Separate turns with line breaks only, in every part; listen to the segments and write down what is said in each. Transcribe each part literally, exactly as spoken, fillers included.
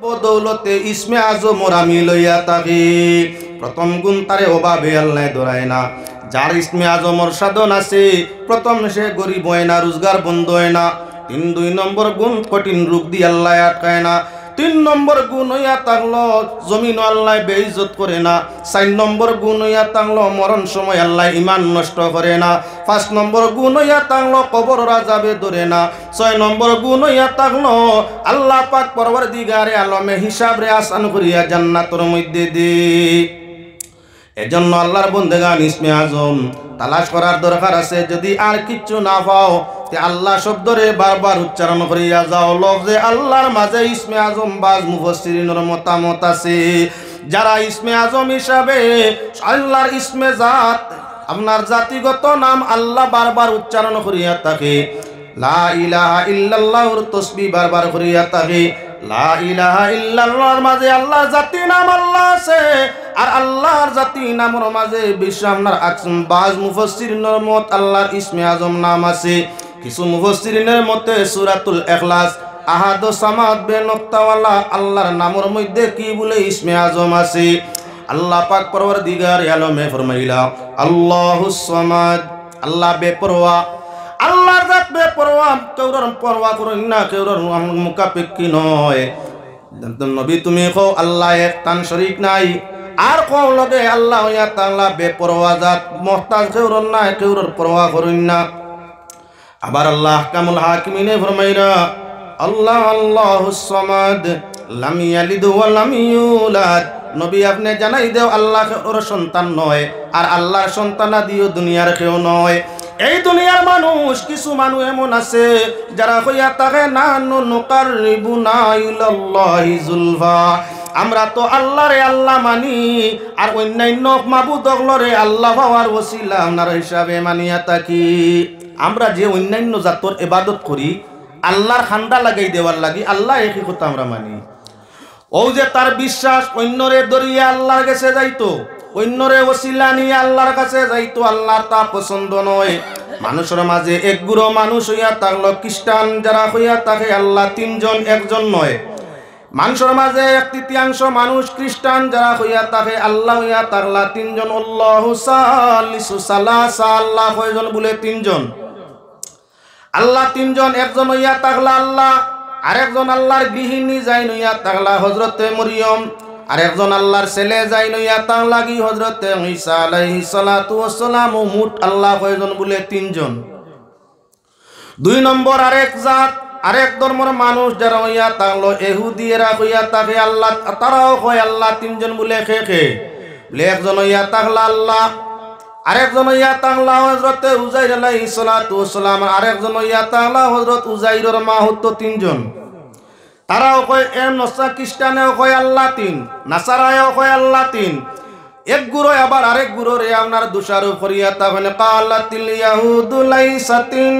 বদৌলতে ইসমে আজমর আমি লইয়া থাকি। প্রথম গুণ তারে অভাবে আল্লাহ ধরায় না। যার ইসমে আজমর সাধন আছে, প্রথম সে গরিব হয় না, রোজগার বন্ধ হয় না। তিন দুই নম্বর গুণ কঠিন রূপ দিয়ে আল্লাহ আটকায় না। তিন নম্বর গুণ হইয়া থাকলো জমিন আল্লাহ বেইজ্জত করে না। চার নম্বর গুণ হইয়া থাকলো মরণ সময় আল্লাহ ইমান নষ্ট করে না। পাঁচ নম্বর গুণ হইয়া থাকলো কবর রাজাবে ধরে না। ছয় নম্বর গুণ হইয়া থাকলো আল্লাহ পাক পরওয়ারদিগারে আলমে হিসাব রে আসান করিয়া জান্নাতের মধ্যে দি। এজন্য আল্লাহর বন্দেগান ইসমে আজম তালাশ করার দরকার আছে। যদি আর কিচ্ছু না পাও তে আল্লাহ শব্দরে বারবার উচ্চারণ করিয়া যাও। লফজে আল্লাহর মাঝে ইসমে আজম বাজ মুফাসসিরিনের মতামত আছে। যারা ইসমে আজম হিসাবে আল্লাহর ইসমে জাত, আপনার জাতিগত নাম আল্লাহ বারবার উচ্চারণ করিয়া থাকে, লা ইলাহা ইল্লাল্লাহর তাসবিহ বারবার করিয়া থাকে। লা ইলাহা ইল্লাল্লাহর মাঝে আল্লাহর জাতি নাম আল্লাহ আছে, আর আল্লাহর জাতি নামের মাঝে বিশ্ব আপনার আকসম বাজ মুফাসসিরিনের মত আল্লাহর ইসমে আজম নাম আছে। কিছু মুফাসসিরিনের মতে সূরাতুল ইখলাস আহাদ সামাদ বে নক্তাওয়ালা আল্লাহর নামের মধ্যে কি বলে ইসমে আজম আছে। আল্লাহ পাক পরওয়ারদিগার আলমে ফরমাইলা আল্লাহুস সামাদ, আল্লাহ বেপরোয়া, আল্লাহর জাত বেপরোয়া, কেউর পরোয়া করেন না, কেউর মুখাপেক্ষী নয়। নবী তুমি কও আল্লাহ এক, তান শরীক নাই। আর কও লগে আল্লাহ ইয়া তাআলা বেপরোয়া জাত, মুহতাজ কেউর নাই, কেউর পরোয়া করেন না। আবার আল্লাহ আহকামুল হাকিমিনে ফরমাইরা আল্লাহ আল্লাহুস সামাদ লাম ইয়ালিদ ওয়া লাম ইউলাদ। নবী আপনি জানাই দেও আল্লাহ ওর সন্তান নয়, আর আল্লাহর সন্তানাদিও দুনিয়ার কেউ নয়। এই দুনিয়ার মানুষ, কিছু মানুষ এমন আছে যারা কইয়া থাকে না নুকাররিবুনা ইলাল্লাহি যুলফা, আমরা তো আল্লাহরে আল্লাহ মানি, আর অন্যান্য মাবুদগলরে আল্লাহ পাওয়ার ওসিলা আপনার হিসাবে মানিয়া থাকি। আমরা যে অন্যান্য জাতর ইবাদত করি আল্লাহর খান্দা লাগাই দেওয়ার লাগি, আল্লাহ একই কথা আমরা মানি। ও যে তার বিশ্বাস অন্যরে দরিয়া আল্লাহর কাছে যাইতো, অন্যরে ওসিলা নিয়ে আল্লাহর কাছে যাইতো, আল্লাহ তা পছন্দ নয়। মানুষের মাঝে এক গুরু মানুষ হইয়া থাকলো খ্রিস্টান, যারা হইয়া থাকে আল্লাহ তিনজন একজন নয়। মানুষের মাঝে এক তৃতীয়াংশ মানুষ খ্রিস্টান, যারা হইয়া থাকে আল্লাহ হইয়া থাকলা তিনজন। আল্লাহু সালিসু সালাসা, আল্লাহ কয়জন বলে তিনজন। আল্লাহ তিনজন, একজন হইয়া থাকলা আল্লাহ, আরেকজন আল্লাহর গৃহিণী যাই নইয়া থাকলা হযরতে মরিয়ম, আর একজন আল্লাহর ছেলে যাই নইয়া থাকলা কি হযরতে ঈসা আলাইহিস সালাতু ওয়াস সালাম। মোট আল্লাহ কয়জন বলে তিনজন। দুই নম্বর আরেক জাত, আরেক ধর্মের মানুষ যারা হইয়া থাকলো ইহুদিরা হইয়া থাকে আল্লাহ, তারাও কয় আল্লাহ তিনজন বলে খে খে বলে একজন হইয়া থাকলা আল্লাহ, আরেকজন হইয়া থাকলা হযরতে উজাইর আলাইহিস সালাতু ওয়াস সালাম, আরেকজন হইয়া থাকলা হযরত উজাইরের মা হতো তিনজন। তারাও কয় এম নসা, খ্রিস্টানেও কয় আল্লাহ তিন, নাসারায়ও কয় আল্লাহ তিন। এক গুরু আবার আরেক গুরু রে আপনার দোষারোপ করিয়া তখন কালাতিল ইয়াহুদু লাইসাতিন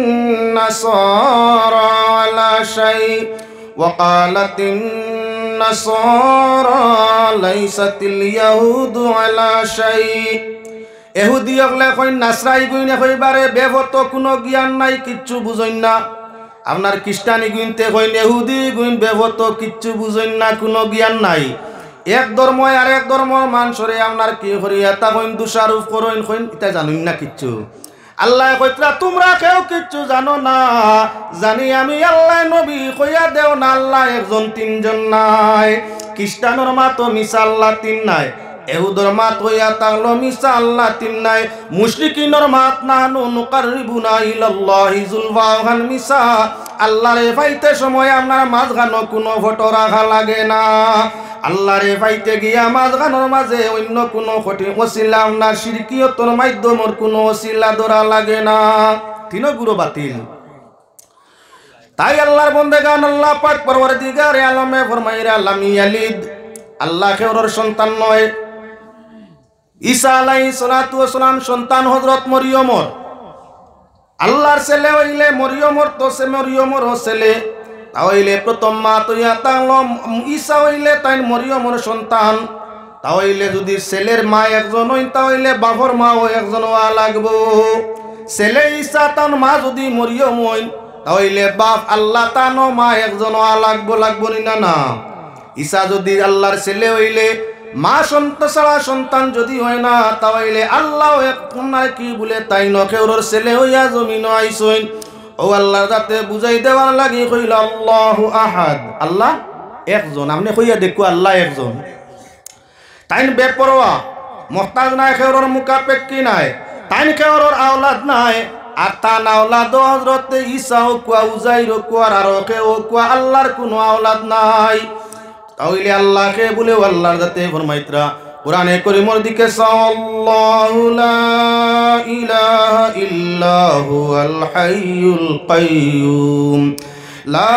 নাসারা আলা শাই ওয়া কালাতিন নাসারা লাইসাতিল ইয়াহুদু আলা শাই। এহুদি হলে কই নাসরাই গুইনে কইবারে বেভত কোনো জ্ঞান নাই, কিচ্ছু বুঝইন না। আপনার খ্রিস্টানি গুইনতে কইন এহুদি গুইন বেভত, কিচ্ছু বুঝইন না, কোনো জ্ঞান নাই। এক ধর্ম আর এক ধর্মর মানুষরে আপনার কি করিয়া তা কইন দোষারোপ করেন, কইন এটা জানুন না কিচ্ছু। আল্লাহ কইতরা তোমরা কেউ কিচ্ছু জানো না, জানি আমি আল্লাহ। নবী কইয়া দেও না আল্লাহ একজন তিনজন নাই। খ্রিস্টানের মাতো মিশা আল্লাহ তিন নাই, এহুদর মাত হইয়া থাকলো মিশা আল্লাহ তিন নাই। মুশরিকিনের মাত নাহনু নুকাররিবুনা ইলাল্লাহি যুলফা, ওখান মিশা আল্লাহরে পাইতে সময় আপনার মাঝখানো কোনো ফটো রাখা লাগে না। আল্লাহরে পাইতে গিয়া মাঝখানোর মাঝে অন্য কোনো কঠিন ওসিলা আপনার শিরকিয়তর মাধ্যমর কোনো ওসিলা ধরা লাগে না। তিন গুরু বাতিল। তাই আল্লাহর বন্দেগান আল্লাহ পাক পরওয়ারদিগার আলমে ফরমাইরা লাম ইয়ালিদ, আল্লাহ কেউর সন্তান নয়। ঈসা আলাইহিস সালাতু ওয়াস সালাম সন্তান হযরত মরিয়মর। আল্লাহর ছেলে হইলে মরিয়মর তো সে মরিয়মর ছেলে, তাহলে প্রথম মা তৈয়া তাহলো ঈসা হইলে তাই মরিয়মর সন্তান। তাহলে যদি ছেলের মা একজন হই তাহলে বাপর মাও একজন হওয়া লাগবো। ছেলে ঈসা তার মা যদি মরিয়ম হই তাহলে বাপ আল্লাহ তানো মা একজন হওয়া লাগবো, লাগবো না না? ঈসা যদি আল্লাহর ছেলে হইলে মা সন্তান ছাড়া সন্তান যদি হয় না তাহলে আল্লাহ আপনার কি বলে তাই নখেওর ছেলে হইয়া জমিন আইসইন ও আল্লাহ যাতে বুঝাই দেওয়ার লাগি কইল আল্লাহু আহাদ, আল্লাহ একজন। আপনি কইয়া দেখো আল্লাহ একজন। তাইন বেপরোয়া, মোহতাজ নাই, খেওর মুকাপেক্ষি নাই, তাইন খেওর আওলাদ নাই। আর তান আওলাদ হযরতে ঈসা ও কুয়া উজাইর ও কুয়া আর কেউ কুয়া আল্লাহর কোনো আওলাদ নাই। তাহলে আল্লাহকে বলে আল্লাহর যাতে ফরমাইতরা কোরআনে করিমের দিকে সাল্লাল্লাহু লা ইলাহা ইল্লাহু আল হাইয়ুল কাইয়ুম লা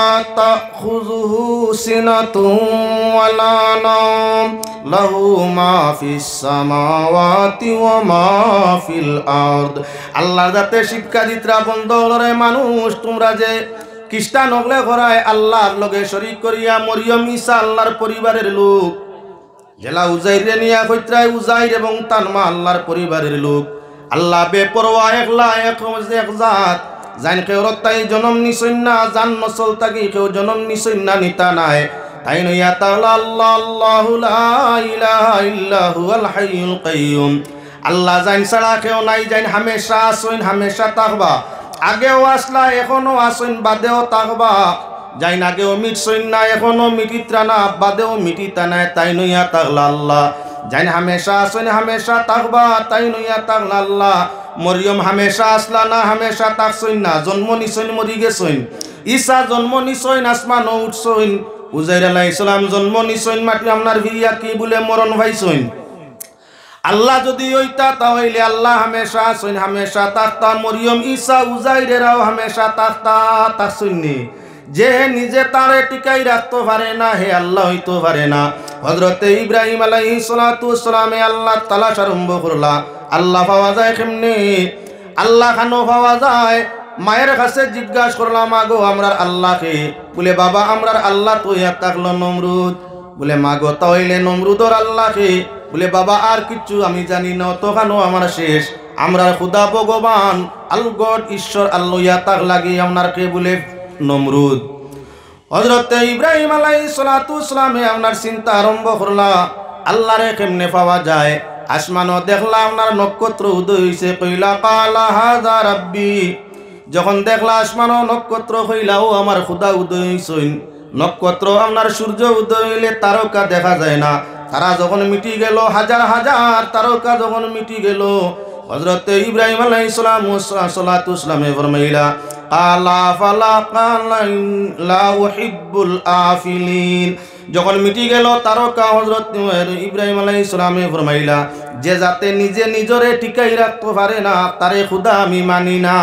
তাখুযুহু সিনাতুন ওয়ালা নাওম লাহু মা ফিস সামাওয়াতি ওয়া মা ফিল আরদ। আল্লাহর যাতে শিক্ষা দিতরা বন্ধরে মানুষ, তোমরা যে খ্রিস্টান হলে ঘরায় আল্লাহর লগে শরীক করিয়া মরিয়ম ঈসা আল্লাহর পরিবারের লোক, জেলা উজাইরে নিয়া কইত্রায় উজাইর এবং তার মা আল্লাহর পরিবারের লোক। আল্লাহ বেপরোয়া একলা এক এক জাত, জান কেউ তাই জনম নিছইন না, জান নসল তাকে কেউ জনম নিছইন না নিতা নাই। তাই নইয়া তাআলা আল্লাহ আল্লাহু লা ইলাহা ইল্লাহু আল হাইয়ুল কাইয়ুম। আল্লাহ জান ছাড়া কেউ নাই, জান হামেশা আসইন, হামেশা থাকবা। আগেও আসলা, এখনো আসইন, বাদেও থাকবা। যাই আগেও মিটছইন না, এখনো মিটিত্রা না, বাদেও মিটিতা নাই। তাই নইয়া তাগলা আল্লাহ জান হামেশা আসইন, হামেশা থাকবা। তাই নইয়া তাগলা আল্লাহ মরিয়ম হামেশা আসলা না, হামেশা থাকছইন না, জন্ম নিছইন, মরি গেছইন। ঈসা জন্ম নিছইন, আসমানও উঠছইন। উজাইর আলাইহিস সালাম জন্ম নিছইন, মাটি আপনার ভিয়া কি বলে মরণ ভাইছইন। আল্লাহ যদি ওইটা তাহলে আল্লাহ হামেশা আসইন, হামেশা থাকতা। মরিয়ম ঈসা উজাইরেরাও হামেশা থাকতা, থাকছইনি। যে নিজে তারে টিকাই রাখতে পারে না, হে আল্লাহ হইতে পারে না। হযরতে ইব্রাহিম আলাইহিস সালাতু ওয়াস সালামে আল্লাহ তালাশ আরম্ভ করলা। আল্লাহ পাওয়া যায় কেমনে? আল্লাহ খানো পাওয়া যায়। মায়ের কাছে জিজ্ঞাসা করলাম, মাগো আমরার আল্লাহকে? বলে বাবা আমরার আল্লাহ তো ইয়া থাকলো নমরুদ। বলে মাগো তাহলে নমরুদর আল্লাহকে? বলে বাবা আর কিচ্ছু আমি জানি না, তখনও আমার শেষ। আমরার খুদা ভগবান আল গড ঈশ্বর আল্লাহ ইয়া তাক লাগি আপনারকে বলে নমরুদ। হযরতে ইব্রাহিম আলাইহিস সালাতু ওয়াস সালামে আপনার চিন্তা আরম্ভ করলা, আল্লাহরে কেমনে পাওয়া যায়? আসমানও দেখলা আপনার নক্ষত্র উদয় হইছে। কইলা কালা হাযা রাব্বি। যখন দেখলা আসমানও নক্ষত্র কইলা ও আমার খুদা উদয় হইছেন। নক্ষত্র আপনার সূর্য উদয় হইলে তারকা দেখা যায় না, তারা যখন মিটি গেল, হাজার হাজার তারকা যখন মিটি গেল, হযরতে ইব্রাহিম আলাইহিস সালাতু ওয়াস সালামে ফরমাইলা আলা ফালা কালা লা উহিব্বুল আফিলিন। যখন মিটি গেল তারকা, হযরত ইব্রাহিম আলাইহিস সালামে ফরমাইলা যে যাতে নিজে নিজরে টিকাই রাখতে পারে না, তারে খুদা আমি মানি না।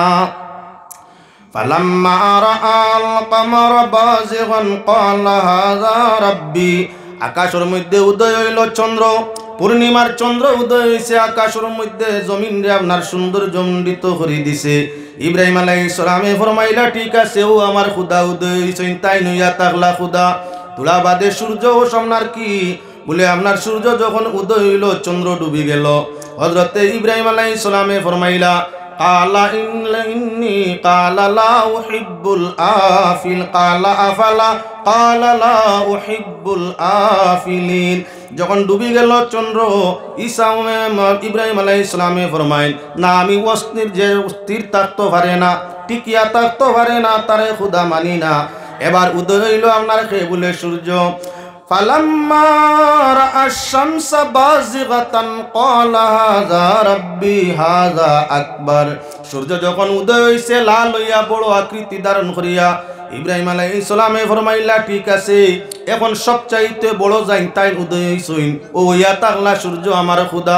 ফালাম্মা রাআল কমারা বাযিগান ক্বালা হাযা রাব্বি। আকাশের মধ্যে উদয় হইল চন্দ্র, পূর্ণিমার চন্দ্র উদয় হইছে আকাশের মধ্যে, জমিন রে আপনার সুন্দর জমডিত করে দিছে। ইব্রাহিম আলাইহিস সালামে ফরমাইলা ঠিক আছে, ও আমার খুদা উদয় হইছে। তাই নইয়া তাগলা খুদা তুলা বাদে সূর্য ও সামনার কি? বলে আপনার সূর্য যখন উদয় হইল চন্দ্র ডুবি গেল। হযরতে ইব্রাহিম আলাইহিস সালামে ফরমাইলা কালা ইন্নী কালা লা উহিব্বুল আফিল কালা আফালা কালা লা উহিব্বুল আফিলিন। যখন ডুবি গেল চন্দ্র, ঈসা ইব্রাহিম আলাইহিস সালামে ফরমাইন না, আমি অস্থির যে স্থির থাকতে পারে না, টিকিয়া থাকতে পারে না, তারে খুদা মানি না। এবার উদয় হইল আপনার কে? বলে সূর্য। ফালাম্মা রাআশ শামসা বাযিগাতান ক্বালা হাযা রাব্বি হাযা আকবার। সূর্য যখন উদয় হইছে লাল হইয়া বড় আকৃতি ধারণ করিয়া, ইব্রাহিম আলাইহিস সালামে ফরমাইলা ঠিক আছে, এখন সবচাইতে বড় যাই তাই উদয় হইছইন, ও ইয়া তাগলা সূর্য আমার খুদা।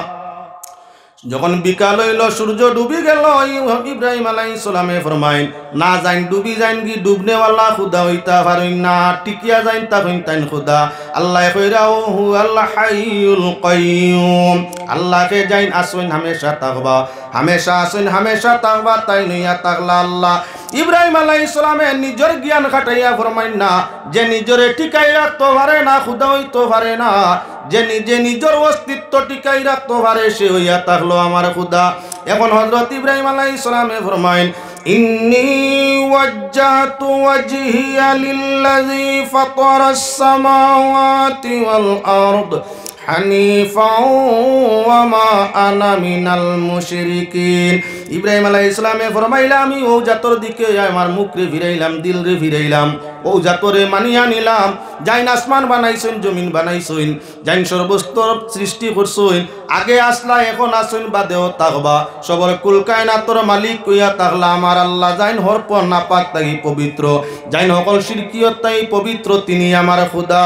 যখন বিকাল হইল সূর্য ডুবি গেল, ইব্রাহিম আলাইহিস সালামে ফরমাইন না যাইন ডুবি যাইন কি ডুবনেওয়ালা খুদা হইতা পারেন না, টিকিয়া যাইন তা হইন তাইন খুদা। আল্লাহ কইরা ও হু আল্লাহ হাইয়ুল কাইয়ুম। আল্লাহকে যাইন আসইন হামেশা থাকবা, হামেশা আসইন হামেশা থাকবা। তাই নইয়া তাগলা আল্লাহ ইব্রাহিম আলাইহিস সালামে নিজের জ্ঞান খাটাইয়া ফরমাইন না, যে নিজরে টিকাই রাখতে পারে না খুদা হইতে পারে না, যে নিজে নিজের অস্তিত্ব টিকাই রাখতে পারে সে হইয়া থাকলো আমার খুদা। এখন হযরত ইব্রাহিম আলাইহিস সালামে ফরমাইন ইন্নী ওয়াজ্জাহতু ওয়াজহিয়া লিল্লাযী ফাতারাস সামাওয়াতি ওয়াল আরদ হানিফাও ওয়া মা আনা মিনাল মুশরিকিন। ইব্রাহিম আলাইহিস সালামে ফরমাইলা আমি ও জাতর দিকে আমার মুখ রে ফিরাইলাম, দিল রে ফিরাইলাম, ও জাতরে মানিয়া নিলাম। যাইন আসমান বানাইছেন, জমিন বানাইছেন, যাইন সর্বস্তর সৃষ্টি করছেন, আগে আসলা এখন আসেন বাদেও থাকবা, সবর কুল কায়নাতর মালিক কইয়া থাকলা আমার আল্লাহ। যাইন হরপ নাপাক তাই পবিত্র, যাইন সকল শিরকিয়ত তাই পবিত্র, তিনি আমার খোদা।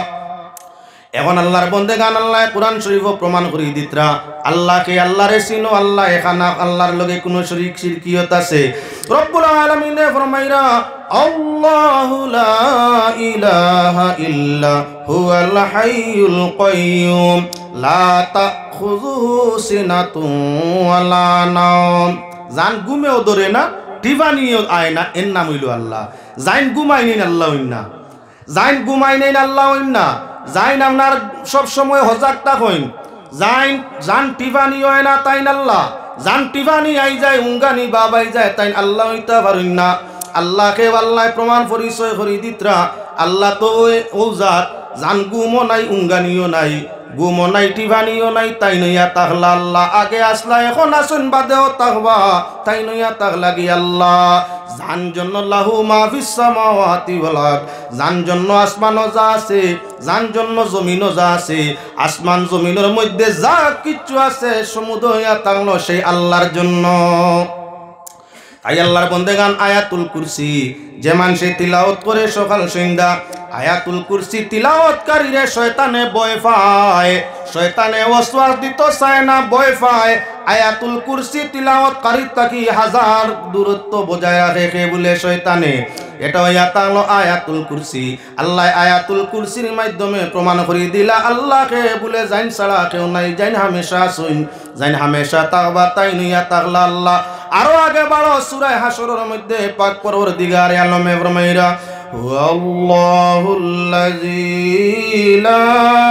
এখন আল্লাহর বন্দেগান আল্লাহ কোরআন শরীফ প্রমাণ করি দিতরা আল্লাহকে আল্লাহরে চিনো, আল্লাহ এখানা, আল্লাহর লগে কোনো শরীক শিরকিয়ত আছে। রব্বুল আলামিন ফরমাইরা আল্লাহু লা ইলাহা ইল্লা হুয়াল হাইয়ুল কাইয়্যুম লা তাখুযুহু সিনাতুন ওয়ালা নাওম। জান ঘুমেও ধরে না, টিফানিও আয় না, এর নাম হইল আল্লাহ। জাইন ঘুমাই নেই আল্লাহ হইনা, জাইন ঘুমাই নেই আল্লাহ হইনা, যাইন আপনার সব সময় হজাক থাকেন, যাইন জান টিফানি হয় না তাইন আল্লাহ, জান টিফানি আই যায় উঙ্গানি বাবাই যায় তাইন আল্লাহ হইতা পারেন না। আল্লাহকে আল্লাহ প্রমাণ পরিচয় করি দিতরা আল্লাহ তো ও জাত জান গুমও নাই, উঙ্গানিও নাই, গুমও নাই, টিফানিও নাই, তাই নইয়া তাহলা আল্লাহ। আগে আসলা এখন আসুন বাদেও তাকবা, তাই নইয়া তাহলা কি আল্লাহ। জান জন্য লাহু মাহফিস সামাওয়াতি ওয়াল আরদ, জান জন্য আসমানও যা আছে, জান জন্য জমিনও যা আছে, আসমান জমিনের মধ্যে যা কিছু আছে সমুদ্র হইয়া থাকলো সেই আল্লাহর জন্য। তাই আল্লাহর বন্দেগান আয়াতুল কুরসি যে মানুষে তিলাওয়াত করে সকাল সন্ধ্যা, আয়াতুল কুরসি তিলাওয়াতকারীরে শয়তানে ভয় পায়, শয়তানে ওয়াসওয়াস দিত চায় না, ভয় পায়। আয়াতুল কুরসি তিলাওয়াতকারী তাকি হাজার দূরত্ব বজায় রেখে বলে শয়তানে। এটা হইয়া তাহলো আয়াতুল কুরসি। আল্লাহ আয়াতুল কুরসির মাধ্যমে প্রমাণ করে দিলা আল্লাহকে বলে জাইন ছাড়া কেউ নাই, জাইন হামেশা শুন, জাইন হামেশা তাকবা, তাই নইয়া তাকলা আল্লাহ। আরো আগে বাড়ো সূরা হাশরের মধ্যে পাক পরওয়ারদিগার আলমে ফরমাইরা হুয়াল্লাহুল্লাযী লা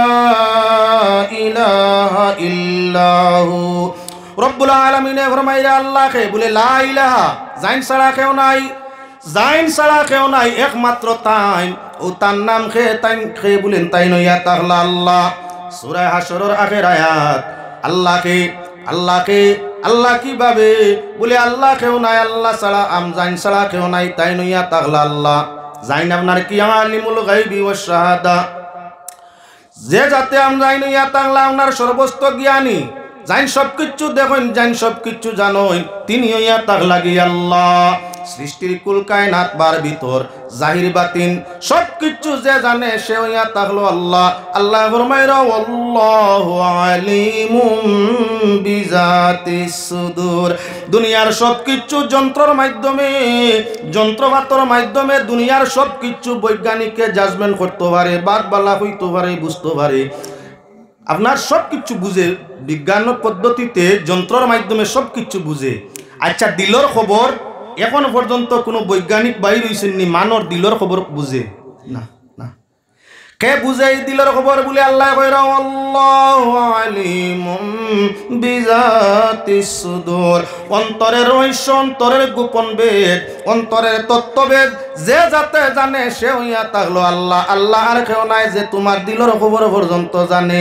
ইলাহা ইল্লাহু। রব্বুল আলামিন ফরমাইরা আল্লাহকে বলে লা ইলাহা, জাইন ছাড়া কেউ নাই, জাইন ছাড়া কেউ নাই, একমাত্র তাই, ও তার নাম খে তাই খে বলেন, তাই নইয়া তাহলা আল্লাহ। সূরা হাশরের আগের আয়াত আল্লাহকে আল্লাহকে আল্লাহ কিভাবে বলে আল্লাহ কেউ নাই, আল্লাহ ছাড়া আম জাইন ছাড়া কেউ নাই, তাই নইয়া তাহলা আল্লাহ। জাইন আপনার কি আলিমুল গায়বি ওয়াশ শাহাদা, যে যাতে আম জাইন নইয়া তাহলা আপনার সর্বস্ত জ্ঞানী, জাইন সবকিছু দেখেন, জাইন সবকিছু জানেন, তিনি হইয়া তাহলা গিয়ে আল্লাহ। সৃষ্টির কুল কায়নাত বার ভিতর জাহির বাতিন সবকিছু যে জানে সে হইয়া তাহলো আল্লাহ। আল্লাহ ফরমাইরা আল্লাহু আলিমুম বিজাতিস সুদূর। দুনিয়ার সবকিছু যন্ত্রের মাধ্যমে, যন্ত্রপাতির মাধ্যমে দুনিয়ার সবকিছু বৈজ্ঞানিককে জাজমেন্ট করতে পারে, বাদ বালা হইতে পারে, বুঝতে পারে, আপনার সবকিছু বুঝে, বিজ্ঞান পদ্ধতিতে যন্ত্রের মাধ্যমে সবকিছু বুঝে। আচ্ছা দিলর খবর এখন পর্যন্ত কোনো বৈজ্ঞানিক বাইর হইছেননি মানর দিলর খবর বুঝে না, না কে বুঝে এই দিলর খবর বলে আল্লাহ কইরা আল্লাহু আলিমুম বিজাতিস সুদূর। অন্তরের রহস্য, অন্তরের গোপন বেদ, অন্তরের তত্ত্ববেদ যে যাতে জানে সে হইয়া থাকলো আল্লাহ। আল্লাহ আর কেউ নাই যে তোমার দিলর খবর পর্যন্ত জানে।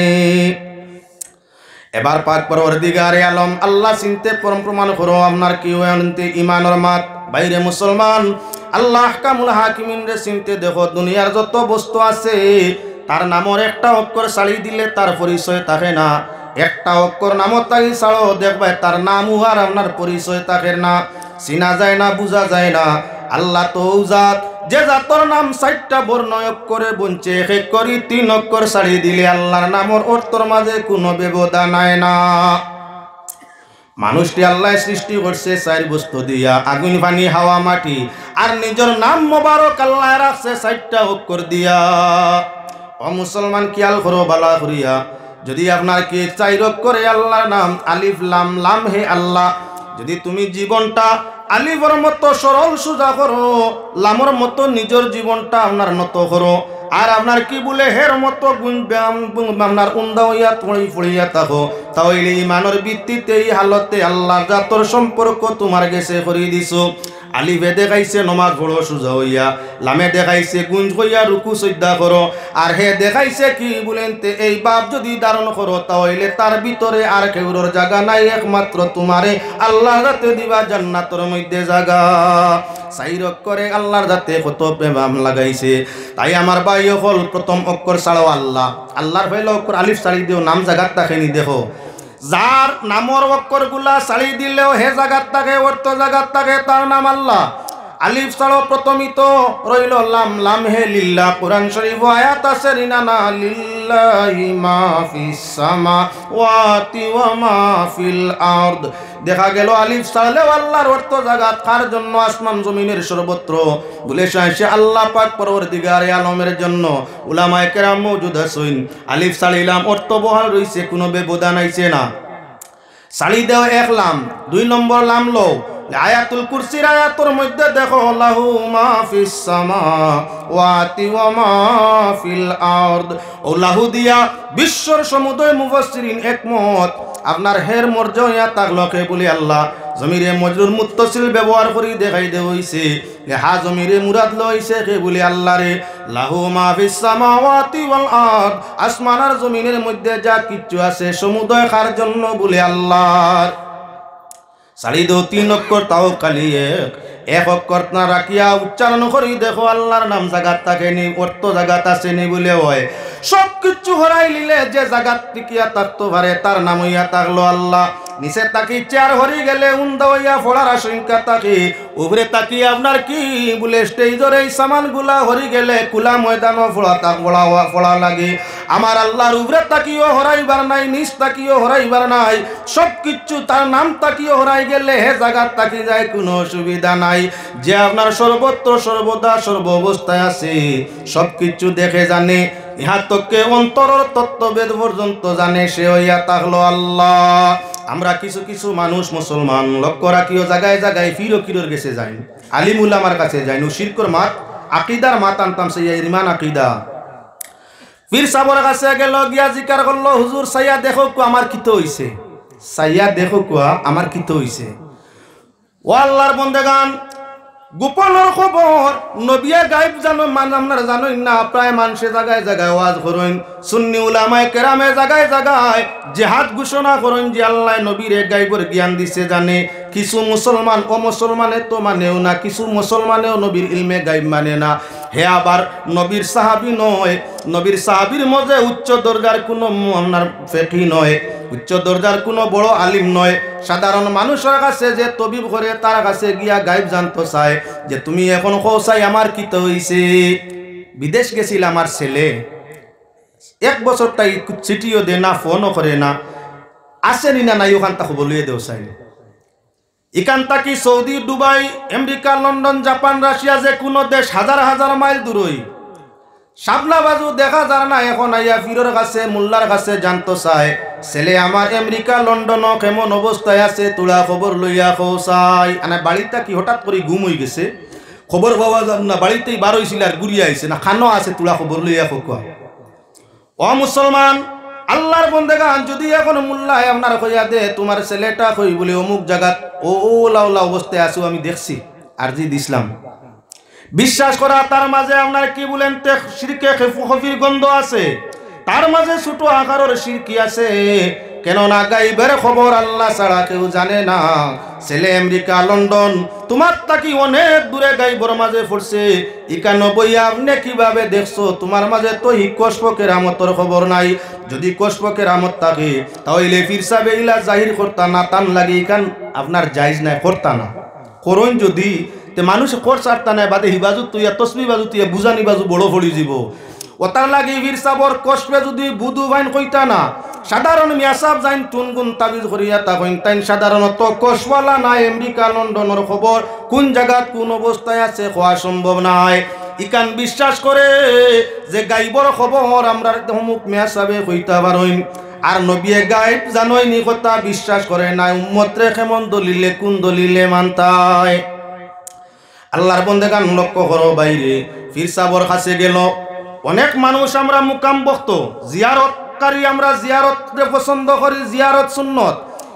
এবার পাক পরওয়ারদিগারে আলম আল্লাহ চিনতে পরম প্রমাণ করো আপনার কি হইতে ইমানের মাত বাইরে মুসলমান। আল্লাহ আহকামুল হাকিমিন রে চিনতে দেখো দুনিয়ার যত বস্তু আছে তার নামর একটা অক্ষর ছাড়ি দিলে তার পরিচয় থাকে না, একটা অক্ষর নামও তাই ছাড়ো দেখবে তার নাম আর আপনার পরিচয় থাকে না, চিনা যায় না, বোঝা যায় না। আল্লাহ তো জাত যে জাতর নাম চারটা বর্ণ অক্ষরে বঞ্চে এক করি তিন অক্ষর ছাড়ি দিলে আল্লাহর নামর অর্থর মাঝে কোনো ব্যবধান নাই না। মানুষটি আল্লাহ সৃষ্টি করছে চার বস্তু দিয়া, আগুন, পানি, হাওয়া, মাটি, আর নিজের নাম মোবারক আল্লাহ রাখছে চারটা অক্ষর দিয়া। ও মুসলমান খেয়াল করো বালা করিয়া, যদি আপনার কি চার অক্ষরে আল্লাহর নাম আলিফ লাম, লাম হে আল্লাহ, যদি তুমি জীবনটা আলিফের মতো সরল সোজা করো, লামর মতো নিজের জীবনটা আপনার নত করো, আর আপনার কি বলে হের মতো আপনার উন্দা হইয়া পড়ি পড়িয়া থাকো, তাহলে ইমানের ভিত্তিতে এই হালতে আল্লাহ জাতর সম্পর্ক তোমার গেছে করে দিছো। আলিফে দেখাইছে নমাজ পড়ো সোজা হইয়া, লামে দেখাইছে গুঞ্জ হইয়া রুকু সজ্জা করো, আর হে দেখাইছে কি বলেন তে এই বাপ যদি ধারণ করো তাহলে তার ভিতরে আর কেউর জায়গা নাই, একমাত্র তোমারে আল্লাহ যাতে দিবা জান্নাতের মধ্যে জায়গা। সাইরক করে আল্লাহর যাতে কত প্রেম লাগাইছে। তাই আমার ভাই হল প্রথম অক্ষর ছাড়াও আল্লাহ, আল্লাহর ফেলে অক্ষর আলিফ ছাড়ি দিও, নাম জায়গার তাকেনি দেখো, যার নামর অক্ষর গুলা ছাড়ি দিলেও হে জায়গার থাকে অর্থ জায়গার থাকে, তার নাম আল্লাহ। আলিফ ছাড়াও প্রথমই তো রইল লাম, লাম হে লিল্লাহ। কোরআন শরীফ আয়াত আছে রিনানা লিল্লাহি মা ফিস সামাওয়াতি ওয়া মা ফিল আরদ। দেখা গেল আলিফ ছাড়লেও আল্লাহর অর্থ জাগাত কার জন্য, আসমান জমিনের সর্বত্র বলে সে আল্লাহ পাক পরওয়ারদিগারে আলমের জন্য। উলামায়ে কেরাম মওজুদ আছেন, আলিফ ছাড়িলাম অর্থ বহাল রইছে, কোনো ব্যবধান আইছে না। ছাড়ি দেও এক লাম, দুই নম্বর লাম লো আয়াতুল কুরসির আয়াতের মধ্যে দেখো লাহু মা ফিস সামাওয়াতি ওয়া মা ফিল আরদ। ও লাহু দিয়া বিশ্বর সমুদয় মুফাসসিরিন একমত, আপনার হের মর্যাদা তাকলকে বলি আল্লাহ জমিরে মজরুর মুত্তাসিল ব্যবহার করি দেখাই দে হইছে, হা জমিরে মুরাদ লইছে কে বলি আল্লাহ রে। লাহু মা ফিস সামাওয়াতি ওয়াল আরদ, আসমান আর জমিনের মধ্যে যা কিছু আছে সমুদয় কার জন্য বলে আল্লাহর। সাড়ি দো তিন অক্ষর তাও কালি এক, এক অক্ষর না রাখিয়া উচ্চারণ করি দেখো আল্লাহর নাম জাগাত থাকে নি, অর্থ জাগাত আছে নি বলে হয়। সব কিছু হরাই লিলে যে জাগাত টিকিয়া থাকতো পারে তার নাম হইয়া থাকলো আল্লাহ। নিচে তাকি চেয়ার হরি গেলে উন্দা হইয়া ফোড়ার আশঙ্কা থাকে, উপরে তাকি আপনার কি বলে স্টেজের এই সামান গুলা হরি গেলে কুলা ময়দানও ফোড়া তাক ফোড়া ফোড়া লাগে। আমার আল্লাহর উপরে তাকিও হরাইবার নাই, নিচ তাকিও হরাইবার নাই, সব কিছু তার নাম তাকিও হরাই গেলে হে জাগাত তাকি যায়, কোনো অসুবিধা নাই। যে আপনার সর্বত্র সর্বদা সর্ব অবস্থায় আছে, সব কিছু দেখে জানে, ইহা তোকে অন্তরের তত্ত্ববেদ পর্যন্ত জানে, সে হইয়া থাকলো আল্লাহ। আমরা কিছু কিছু মানুষ মুসলমান লক্ষ্য রাখিও জায়গায় জায়গায় ফিরো কিরোর গেছে যাই, আলিমুল আমার কাছে যাই, শিরকর মাত আকিদার মাত আনতাম সেই ইমান আকিদা। পীর সাবর কাছে গেল গিয়া জিকার করলো, হুজুর সাইয়া দেখো কুয়া আমার কিতো হইছে, সাইয়া দেখো কুয়া আমার কিতো হইছে। ও আল্লাহর বন্দেগান, গোপনের খবর নবিয়া গায়েব জানো মান আপনারা জানোই না, প্রায় মানুষে জায়গায় জায়গায় ওয়াজ করেন, সুন্নি উলামায়ে কেরামে জায়গায় জায়গায় জিহাদ ঘোষণা করেন যে আল্লাহ নবীরে গায়েবের জ্ঞান দিছে জানে। কিছু মুসলমান ও মুসলমানে তো মানেও না, কিছু মুসলমানেও নবীর ইলমে গায়েব মানে না। হে আবার নবীর সাহাবী নয়, নবীর সাহাবীর মধ্যে উচ্চ দরজার কোনো আপনার ফেকি নয়, উচ্চ দরজার কোনো বড় আলিম নয়। সাধারণ মানুষের কাছে যে তবিব করে তার কাছে গিয়া গায়েব জানতে চায় যে তুমি এখন কৌসাই আমার কি তো হইছে। বিদেশ গেছিল আমার ছেলে, এক বছর তাই চিঠিও দে না, ফোনও করে না, আসেনি না নাই ওখান তাকে বলিয়ে দেও চাই। এখান থাকি Saudi, Dubai, America, London, Japan, Russia, যে কোনো দেশ হাজার হাজার মাইল দূরই সাবলা বাজু দেখা যায় না, এখন আইয়া ফিরোর কাছে মোল্লার কাছে জানতো চায় ছেলে আমার আমেরিকা লন্ডন কেমন অবস্থায় আছে, তোলা খবর লইয়া কৌসাই। আনা বাড়িটা কি হঠাৎ করে ঘুম হয়ে গেছে, খবর পাওয়া যান না, বাড়িতেই বার হয়েছিল আর ঘুরিয়ে আইছে না, খানো আছে তোলা খবর লইয়া খোকা। ও মুসলমান আল্লাহর বন্দেগান, যদি এখন মোল্লায় আপনার কইয়া দে তোমার ছেলেটা কই বলে অমুক জায়গাত ও লাউলা অবস্থায় আছো আমি দেখছি আর জি দিসলাম, বিশ্বাস করা তার মাঝে আপনার কি বলেন শিরকে খফির গন্ধ আছে, তার মাঝে ছোট আকারের শিরকি আছে। কেননা গাইবের খবর আল্লাহ ছাড়া কেউ জানে না। ছেলে আমেরিকা লন্ডন তোমার তাকি অনেক দূরে গাইবর মাঝে পড়ছে, ইকানো বইয়া আপনি কিভাবে দেখছো, তোমার মাঝে তো হি কসপকের আমতর খবর নাই। যদি কসপকের আমত থাকে তাহলে ফির সাবে ইলা জাহির করতা না, টান লাগে ইকান আপনার জায়েজ নাই, করতা না করুন। যদি তে মানুষ কর চারতা নাই বাদে হিবাজু তুই তসমি বাজু তুই বুঝানি বাজু বড় পড়ি যাব, ওতার লাগি বীর সাবর কষ্টে যদি বুধু ভাইন কইতা না, সাধারণ মিয়াসাব যাইন টুনগুন তাবিজ করিয়া তা কইন তাইন সাধারণত কসওয়ালা নাই আমেরিকা লন্ডনের খবর কোন জায়গাত কোন অবস্থায় আছে হওয়া সম্ভব নাই। ইকান বিশ্বাস করে যে গাইবর খবর আমরা অমুক মিয়াসাবে কইতা পারইন, আর নবিয়ে গাইব জানোই নি কথা বিশ্বাস করে না। উম্মতরে কেমন দলিলে কোন দলিলে মানতায়। আল্লাহর বন্দেগান লক্ষ্য করো বাইরে ফির সাবর কাছে গেল, অনেক মানুষ আমরা মুকাম বক্ত জিয়ারতকারী, আমরা জিয়ারত পছন্দ করি, জিয়ারত সুন্নত,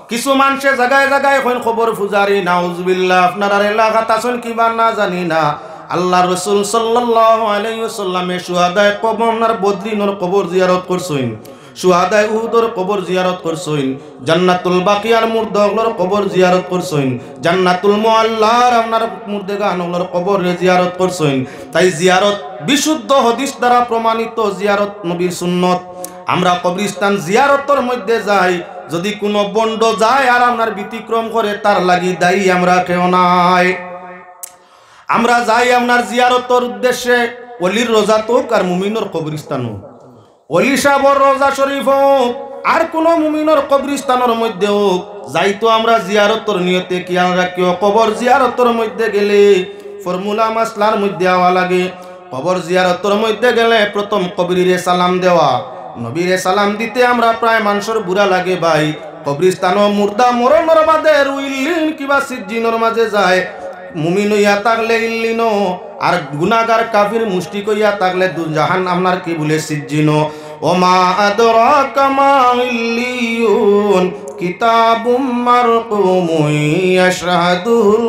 কিছু মানুষে জায়গায় জায়গায় এখন খবর ফুজারি নাউজুবিল্লাহ আপনার আর এলাকাত আছেন কিবা না জানি না আল্লাহ রসুল সাল্লাল্লাহু আলাইহি ওয়াসাল্লামে শুহাদায়ে কবর বদরিনের কবর জিয়ারত করছেন শুহাদায়ে উহুদের কবর জিয়ারত করছেন জান্নাতুল বাকিয়ার মুর্দাগুলোর কবর জিয়ারত করছেন জান্নাতুল মুআল্লার আপনার মুর্দাগানগুলোর কবর জিয়ারত করছেন তাই জিয়ারত বিশুদ্ধ হাদিস দ্বারা প্রমাণিত জিয়ারত নবীর সুন্নত আমরা কবরস্থান জিয়ারতের মধ্যে যাই যদি কোনো বন্ড যায় আর আপনার ব্যতিক্রম করে তার লাগি দায়ী আমরা কেউ নাই আমরা যাই আপনার জিয়ারতের উদ্দেশ্যে ওলির রোজা হোক আর মুমিনের কবরস্থান হোক ওলি সাহেবর রোজা শরীফ হোক আর কোন মুমিনের কবরস্থানের মধ্যে হোক যাই তো আমরা জিয়ারতের নিয়তে খেয়াল রাখিও কবর জিয়ারতের মধ্যে গেলে ফর্মুলা মাসলার মধ্যে আওয়া লাগে কবর জিয়ারতের মধ্যে গেলে প্রথম কবরিরে সালাম দেওয়া নবীরে সালাম দিতে আমরা প্রায় মানুষের বুড়া লাগে ভাই কবরস্থান মুর্দা মরণের বাদে রুইল্লিন কিবা সিজ্জিনের মাঝে যায় মুমিন হইয়া থাকলে ইল্লিনো আর গুনাহগার কাফির মুশরিক হইয়া থাকলে দুজাহান আপনার কি বলে সিজ্জিনো ওমা আদরাকা মা ইল্লিয়ুন কিতাবুম মারকুমুন ইয়াশহাদুল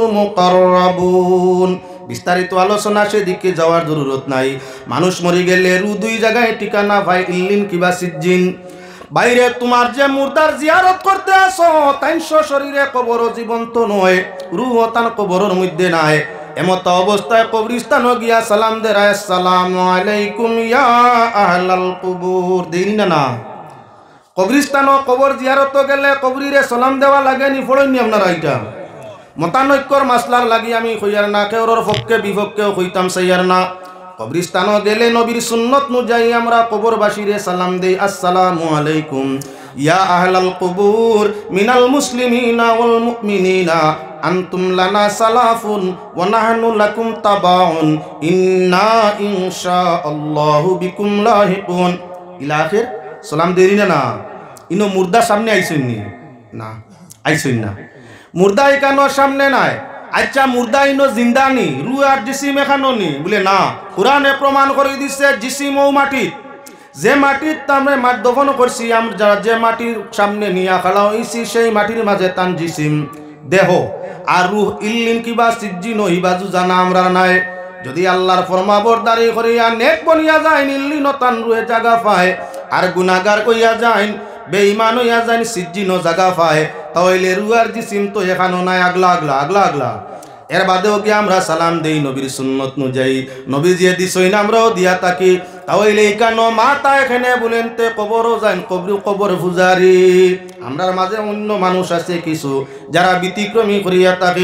মুকাররাবুন বিস্তারিত আলোচনা সেদিকে যাওয়ার জরুরত নাই মানুষ মরে গেলে রু দুই জায়গায় ঠিকানা ভাই ইল্লিন কিবা সিজ্জিন বাইরে তোমার যে মুর্দার জিয়ারত করতে আসো তাইনশো শরীরে কবর জীবন্ত নয় রুহ তান কবরের মধ্যে নাই এমত অবস্থায় কবরস্থান গিয়া সালাম দে আসসালামু আলাইকুম ইয়া আহলাল কুবুর দেই না না কবরস্থান কবর জিয়ারত গেলে কবরিরে সালাম দেওয়া লাগে নি ফড়ইনি আপনারা এইটা মতানৈক্যর মাসলার লাগি আমি কইয়ার না কেউর পক্ষে বিপক্ষেও কইতাম সাইয়ার না কবরস্থান গেলে নবীর সুন্নত অনুযায়ী আমরা কবরবাসীরে সালাম দেই আসসালামু আলাইকুম ইয়া আহলাল কুবুর মিনাল মুসলিমিনা ওয়াল মুমিনিনা আনতুম লানা সালাফুন ওয়া নাহনু লাকুম তাবাউন ইন্না ইনশাআল্লাহু বিকুম লাহিকুন ইলা আখির সালাম দেরি না না ইনো মুর্দা সামনে আইছেন নি না আইছেন না মুর্দা এখানোর সামনে নাই আচ্ছা মুর্দা ইনো জিন্দা নি রু আর জিসিম এখানো নি বলে না কোরআনে প্রমাণ করে দিচ্ছে জিসিম ও মাটি যে মাটির তামে মাঠ দফন করছি আমরা যে মাটির সামনে নিয়া খালা হইছি সেই মাটির মাঝে তান জিসিম দেহ আর রুহ ইল্লিন কিবা সিজ্জিন হইবাজু জানা আমরা নাই যদি আল্লাহর ফরমাবরদারি করিয়া নেক বনিয়া যায় ইল্লিন তান রুহে জায়গা পায় আর গুনাহগার কইয়া যায় বেঈমান হইয়া যায় সিজ্জিন জায়গা পায় তাহলে রুহ আর জিসিম তো এখানো নাই আগলা আগলা আগলা আগলা এর বাদেও কি আমরা সালাম দেই নবীর সুন্নত অনুযায়ী নবী যে দিছইন আমরাও দিয়া থাকি তাহলে এইখানো মাতা এখানে বলেন তে কবরও যান কবর কবর পূজারি আমরার মাঝে অন্য মানুষ আছে কিছু যারা ব্যতিক্রমী করিয়া থাকে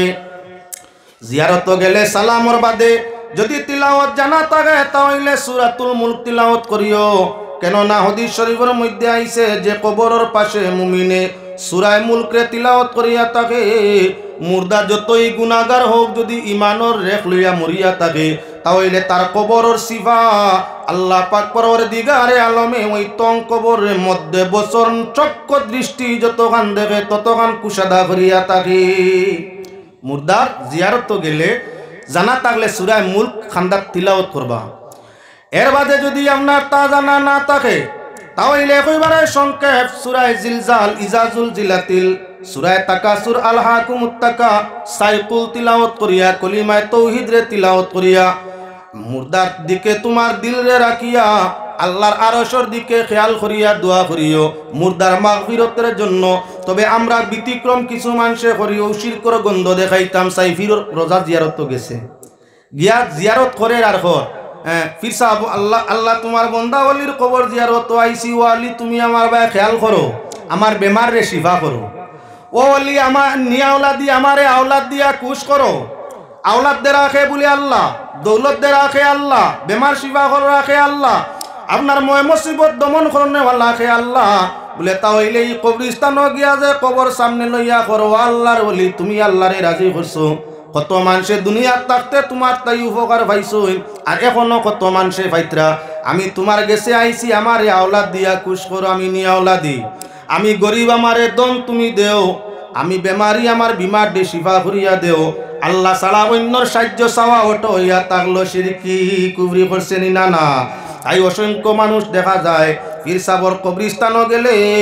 জিয়ারত গেলে সালামর বাদে যদি তিলাওয়াত জানা থাকে তাহলে সূরাতুল মুলক তিলাওয়াত করিও কেননা হাদিস শরীফের মধ্যে আইছে যে কবরের পাশে মুমিনে সূরা মুলকে তিলাওয়াত করিয়া থাকে মুর্দা যতই গুনাহগার হোক যদি ইমানের রেখ লইয়া মরিয়া থাকে তাহলে তার কবরের সিফা আল্লাহ পাক পরওয়ারদিগারে আলমে ওই তং কবরের মধ্যে বছর চক্ক দৃষ্টি যতখান দেখে ততখান কুশাদা করিয়া থাকে মুর্দার জিয়ারত গেলে জানা থাকলে সূরা মুলক খান্দাত তিলাওয়াত করবা এর বাদে যদি আপনার তা জানা না থাকে তাহলে একবারে সংক্ষেপ সূরা জিলজাল ইজাজুল জিলাতিল সূরা তাকাসুর আল হাকুমুত তাকা সাইকুল তিলাওয়াত করিয়া কলিমায়ে তাওহীদ রে তিলাওয়াত করিয়া মুর্দার দিকে তোমার দিল রে রাখিয়া আল্লাহর আরশের দিকে খেয়াল করিয়া দোয়া করিও মুর্দার মাগফিরতের জন্য তবে আমরা ব্যতিক্রম কিছু মানুষে করিও শিরকর গন্ধ দেখাইতাম সাইফির রোজা জিয়ারত গেছে গিয়া জিয়ারত করে আর কর ফির সাহেব আল্লাহ আল্লাহ তোমার বন্দা ওলির কবর জিয়ারত আইসি ওয়ালি তুমি আমার ভাই খেয়াল করো আমার বেমার রে শিফা করো ও ওলি আমার নিয়া আওলাদ দিয়ে আমারে আওলাদ দিয়া খুশ করো আওলাদ দে রাখে বলে আল্লাহ দৌলত দে রাখে আল্লাহ বেমার শিফা করে রাখে আল্লাহ আপনার ময় মুসিবত দমন করনে ওয়ালা রাখে আল্লাহ বলে তাহলে এই কবরস্থান গিয়া যে কবর সামনে লইয়া করো আল্লাহর ওলি তুমি আল্লাহরে রাজি করছো কত মানুষে দুনিয়ার থাকতে তোমার তাই উপকার পাইছো আর এখনো কত মানুষে পাইতরা আমি তোমার গেছে আইছি আমারে আওলাদ দিয়া খুশ করো আমি নিয়া আওলাদ দিই আমি গরিব আমারে দম তুমি দেও আমি বেমারি আমার বিমার দে শিফা করিয়া দেও আল্লাহ ছাড়া অন্যর সাহায্য চাওয়া ওটো হইয়া থাকলো শিরকি কুফরি করছেন না না তাই অসংখ্য মানুষ দেখা যায় পীর সাবর কবরস্থানও গেলে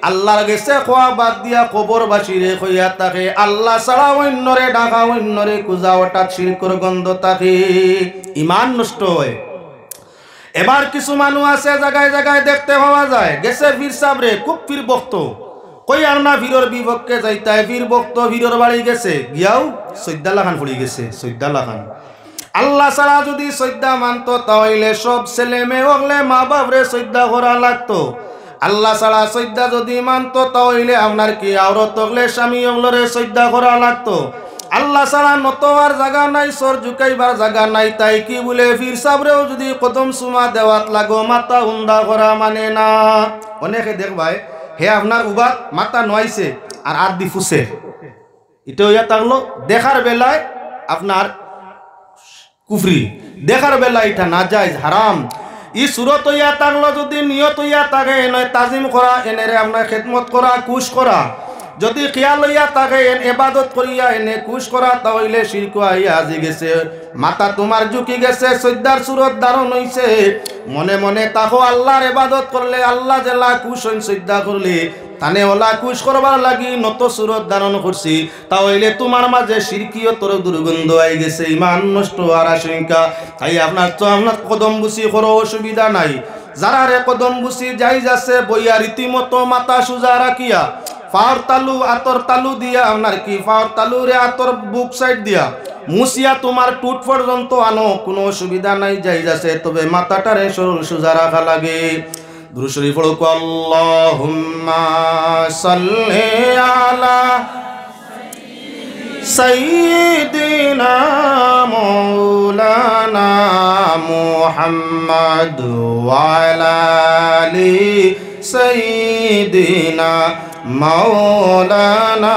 আল্লাহর গেছে খোয়া বাদ দিয়া কবরবাসীরে কইয়া থাকে আল্লাহ ছাড়া অন্যরে ডাকা অন্যরে কুজা হঠাৎ শিরকর গন্ধ থাকে, ইমান নষ্ট হয়। এবার কিছু মানুষ আছে জায়গায় জায়গায় দেখতে পাওয়া যায় গেছে পীর সাবরে খুব পীর ভক্ত, কই আর না পীরের বিপক্ষে যাইতায় পীর ভক্ত পীরের বাড়ি গেছে গিয়াও চৈদ্দা লাখান পড়ি গেছে, চৈদ্দা লাখান। আল্লাহ ছাড়া যদি শ্রদ্ধা মানত তাহলে সব ছেলে মেয়ে হলে মা বাপরে শ্রদ্ধা করা লাগতো। আল্লাহ ছাড়া শ্রদ্ধা যদি মানত তাহলে আপনার কি আওরত হলে স্বামী হলরে শ্রদ্ধা করা লাগতো। আল্লাহ ছাড়া নতবার জায়গা নাই, সর ঝুকাইবার জায়গা নাই, তাই কি বলে পীর সাবরেও যদি কদম সুমা দেওয়াত লাগো মাথা উন্দা করা মানে না। অনেকে দেখবাই হে আপনার উবাদ মাথা নয়ছে আর আদ দি ফুসে, এটা হইয়া থাকলো দেখার বেলায় আপনার কুফরি, দেখার বেলা এটা না যায় হারাম। ই সুরত হইয়া থাকলো যদি নিয়ত হইয়া থাকে নয় তাজিম করা এনেরে আপনার খেদমত করা কুশ করা, যদি খেয়াল হইয়া থাকে এন এবাদত করিয়া এনে কুশ করা তাহলে শিরক হইয়া আজি গেছে, মাথা তোমার ঝুঁকি গেছে, শ্রদ্ধার সুরত ধারণ হইছে। মনে মনে তাকো আল্লাহর এবাদত করলে আল্লাহ জেলা কুশ হইন শ্রদ্ধা করলে তানে ওলা কুশ করবার লাগি নত সুরত ধারণ করছি, তাহলে তোমার মাঝে শিরকিও তোর দুর্গন্ধ আই গেছে, ইমান নষ্ট আর আশঙ্কা। তাই আপনার তো আপনার কদম বুসি করো অসুবিধা নাই, যারা রে কদম বুসি যাই যাচ্ছে বইয়া রীতিমতো মাথা সুজা রাখিয়া ফাওয়ার তালু আতর তালু দিয়া আপনার কি ফাওয়ার তালু রে আতর বুক সাইড দিয়া মুসিয়া তোমার টুট পর্যন্ত আনো, কোনো অসুবিধা নাই যাই যাচ্ছে, তবে মাথাটারে সরল সুজা রাখা লাগে। দুরূদ শরীফ পড়ো আল্লাহুম্মা সাল্লি আলা সাইয়্যিদিনা মাওলানা মুহাম্মদ ওয়া আলা আলি সাইয়্যিদিনা মাওলানা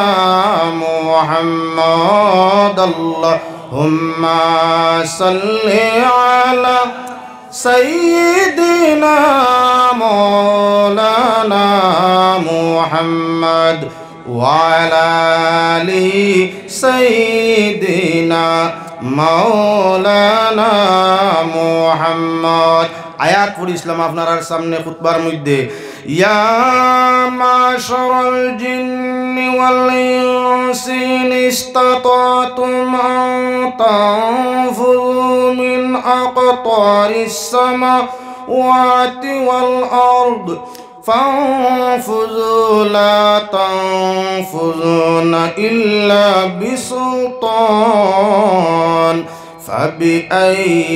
মুহাম্মদ আল্লাহুম্মা সাল্লি আলা সাইয়্যিদিনা মাওলানা মুহাম্মদ ওয়া আলা আলি সাইয়্যিদিনা মাওলানা মুহাম্মদ। আয়াত পড়ি ইসলাম আপনার সামনে খুতবার মধ্যে ইয়া মাশারাল জিন্নি ওয়াল ইনসি ইসতাতাতুম আন তানফুযু মিন আকতারিস সামাওয়াতি ওয়াল আরদ ফানফুযু লা তানফুযুনা ইল্লা বিসুলতান فبأي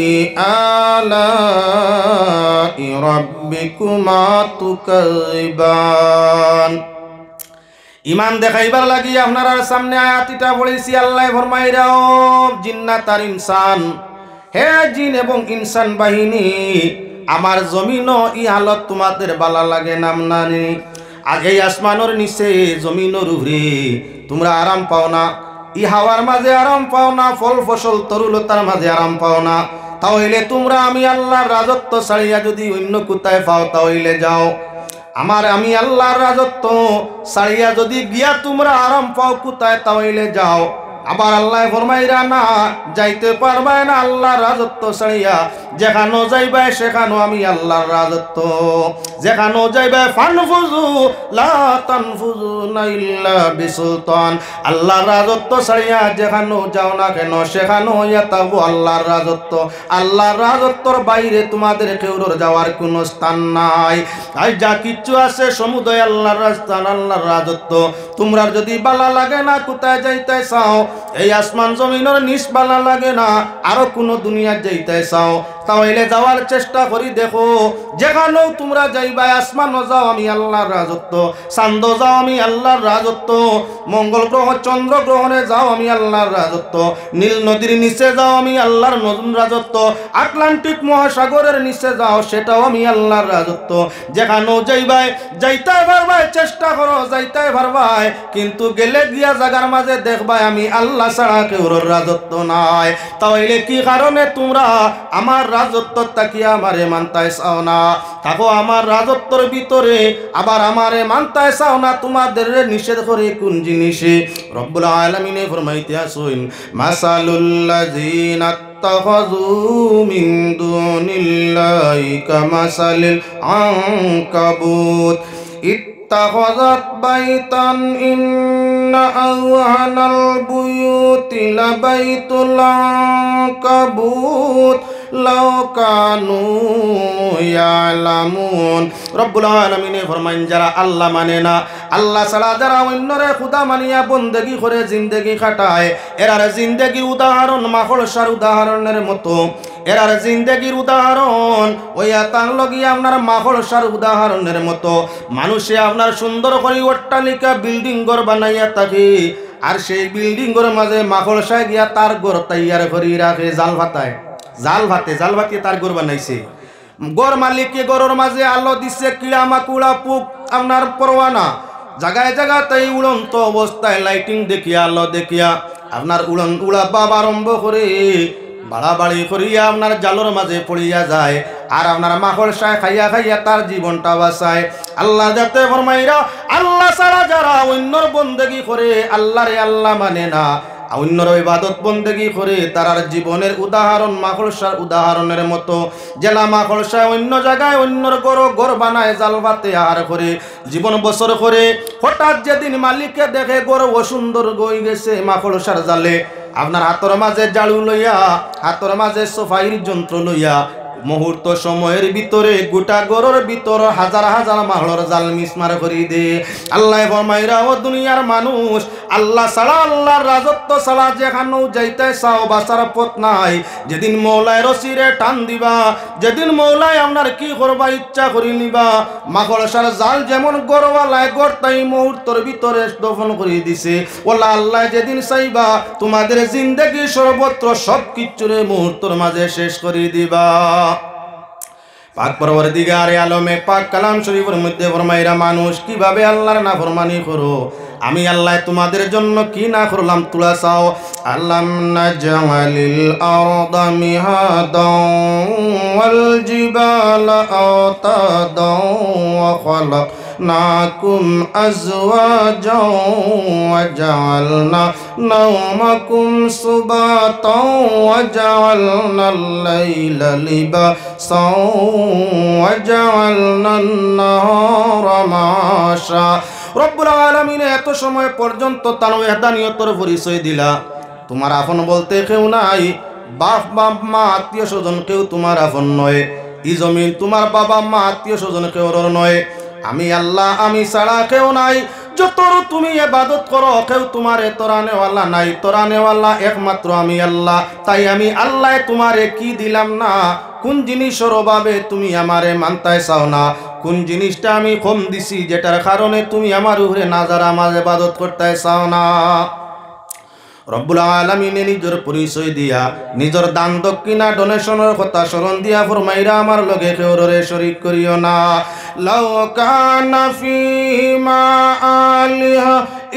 آلاء ربكما تكذبان। ইমান দেখাইবার লাগি আপনার সামনে আয়াতটা পড়েছি। আল্লাহ ফরমাইরাও জিন্নাত আর ইনসান, হে জিন এবং ইনসান বাহিনী, আমার জমিন ই হালত তোমাদের বালা লাগে নাম নানি। আগে আসমানোর নিচে জমিনোর উপরে তোমরা আরাম পাও না, ই হাওয়ার মাঝে আরাম পাও না, ফল ফসল তরুলতার মাঝে আরাম পাও না, তাহলে তোমরা আমি আল্লাহর রাজত্ব ছাড়িয়া যদি অন্য কোথায় পাও তাহলে যাও। আমার আমি আল্লাহর রাজত্ব ছাড়িয়া যদি গিয়া তোমরা আরাম পাও কোথায় তাহলে যাও। আবার আল্লাহ ফরমাইরা না যাইতে পারবে না আল্লাহর রাজত্ব ছাড়িয়া, যেখানো যাইবে সেখানো আমি আল্লাহর রাজত্ব, যেখানো যাইবে ফানফুজু লা তানফুজুনা ইল্লা বিসুলতান, আল্লাহর রাজত্ব ছাড়িয়া যেখানো যাও না কেন সেখানো হইয়া তাবো আল্লাহর রাজত্ব। আল্লাহর রাজত্বর বাইরে তোমাদের কেউর যাওয়ার কোনো স্থান নাই। আর যা কিচ্ছু আছে সমুদয় আল্লাহর রাস্তান, আল্লাহর রাজত্ব। তোমরা যদি বালা লাগে না কোথায় যাইতে চাও, এই আসমান জমিনের নিচ বালা লাগে না আরো কোনো দুনিয়া যাইতে চাও তাহলে যাওয়ার চেষ্টা করি দেখো। যেখানেও তোমরা যাইবা, আসমানও যাও আমি আল্লাহর রাজত্ব, চাঁদ যাও আমি আল্লাহর রাজত্ব, মঙ্গল গ্রহ চন্দ্র গ্রহণে যাও আমি আল্লাহর রাজত্ব, নীল নদীর নিচে যাও আমি আল্লাহর নতুন রাজত্ব, আটলান্টিক মহাসাগরের নিচে যাও সেটাও আমি আল্লাহর রাজত্ব। যেখানেও যাইবাই যাইতে পারবাই, চেষ্টা করো যাইতে পারবাই, কিন্তু গেলে গিয়া জায়গার মাঝে দেখবাই আমি আল্লাহ ছাড়া কেউর রাজত্ব নাই। তাহলে কি কারণে তোমরা আমার রাজত্ব তাকিয়া আমারে মানতাই চাও না? থাকো আমার রাজত্বর ভিতরে, আবার আমারে মানতাই চাও না। তোমাদের নিষেধ করে কোন জিনিসে? রব্বুল আলামিনে ফরমাইতে আছেন মাসালুল্লাযিনা ইত্তাখাযু মিন দুনিল্লাহি কামাসালিল আনকাবুত ইত্তাখাযাত বাইতান ইন্না আওহানাল বুয়ুতি লাবাইতুল আনকাবুত লাউ কানু ইয়ালামুন। রব্বুল আলামিনে ফরমাইন যারা আল্লাহ মানে না, আল্লাহ ছাড়া যারা অন্যরে খোদা মানিয়া বন্দেগি করে জিন্দেগি কাটায়, এরার জিন্দেগির উদাহরণ মাকড়সার উদাহরণের মতো। এরার জিন্দেগির উদাহরণ ওই তাং লগিয়া আপনার মাকড়সার উদাহরণের মতো। মানুষে আপনার সুন্দর করে অট্টালিকা বিল্ডিং ঘর বানাইয়া থাকে, আর সেই বিল্ডিং ঘরের মাঝে মাকড়সায় গিয়া তার ঘর তৈয়ার করে রাখে, জাল ভাতায় জাল ভাতে জাল ভাতিয়ে তার ঘর বানাইছে। গড় মালিককে গড়ের মাঝে আলো দিচ্ছে, কিড়া মাকুড়া পোক আপনার পরোয়ানা জায়গায় জায়গাতেই উড়ন্ত অবস্থায় লাইটিং দেখিয়া আলো দেখিয়া আপনার উড়ন উড়া বাবা আরম্ভ করে বাড়াবাড়ি করিয়া আপনার জালোর মাঝে পড়িয়া যায়, আর আপনার মাকড়সায় খাইয়া খাইয়া তার জীবনটা বাঁচায়। আল্লাহ যাতে ফরমাইরা আল্লাহ ছাড়া যারা অন্যর বন্দেগি করে, আল্লাহরে আল্লাহ মানে না, অন্যর ইবাদত বন্দেগি করে, তারার জীবনের উদাহরণ মাকড়সার উদাহরণের মতো। জেলা মাকড়সায় অন্য জায়গায় অন্যর গড় গড় বানায়, জাল ভাতে আহার করে জীবন বছর করে, হঠাৎ যেদিন মালিককে দেখে গড় অসুন্দর গই গেছে মাকড়সার জালে, আপনার হাতের মাঝে জাড়ু লইয়া, হাতের মাঝে সফাইর যন্ত্র লইয়া মুহূর্ত সময়ের ভিতরে গোটা গড়ের ভিতর হাজার হাজার মাহলর জাল মিসমার করি দে। আল্লাহ ফরমাইরা ও দুনিয়ার মানুষ, আল্লাহ ছাড়া আল্লাহর রাজত্ব ছাড়া যেখানেও যাইতে চাও বাঁচার পথ নাই। যেদিন মৌলায় রসিরে টান দিবা, যেদিন মৌলায় আপনার কি করবা ইচ্ছা করি নিবা, মাকড়সার জাল যেমন গড়ওয়ালায় গড় তাই মুহূর্তের ভিতরে দফন করে দিছে। ওলা আল্লাহ যেদিন চাইবা তোমাদের জিন্দেগি সর্বত্র সব কিচ্ছুরে মুহূর্তের মাঝে শেষ করে দিবা। পাক পরওয়ারদিগারে আলমে পাক কালাম শরীফের মধ্যে ফরমাইরা মানুষ কিভাবে আল্লাহর নাফরমানি করো, আমি আল্লাহ তোমাদের জন্য কি না করলাম তুলা চাও। আল্লাম নাজআলিল আরদা মিহাদান ওয়াল জিবালা আওতাদান ওয়া খালাকনাকুম আজওয়াজান ওয়া জাআলনা নাওমাকুম সুবাতান ওয়া জাআলনাল লাইলা লিবাসান ওয়া জাআলনান নাহারা মাশা। রব্বুল আলামিন এত সময় পর্যন্ত তার ওয়াহদানিয়তের পরিচয় দিলা। তোমার আপন বলতে কেউ নাই, বাপ বাপ মা আত্মীয় স্বজন কেউ তোমার আপন নয়, এই জমিন তোমার বাবা মা আত্মীয় স্বজন কেউ নয়। আমি আল্লাহ, আমি ছাড়া কেউ নাই। যত তুমি ইবাদত করো কেউ তোমারে তরানেওয়ালা নাই, তরানেওয়ালা একমাত্র আমি আল্লাহ। তাই আমি আল্লাহ তোমারে কি দিলাম না, কোন জিনিসের অভাবে তুমি আমারে মানতাই চাও না, কোন জিনিসটা আমি কম দিছি যেটার কারণে তুমি আমার উপরে নাজার আমার ইবাদত করতে চাও না। রব্বুল আলামিনে নিজের পরিচয় দিয়া, নিজের দান দক্ষিণা ডোনেশনের কথা স্মরণ দিয়া ফরমাইরা আমার লগে কেউরে শরীক করিও না। লাউ কানা ফীমা আলিহা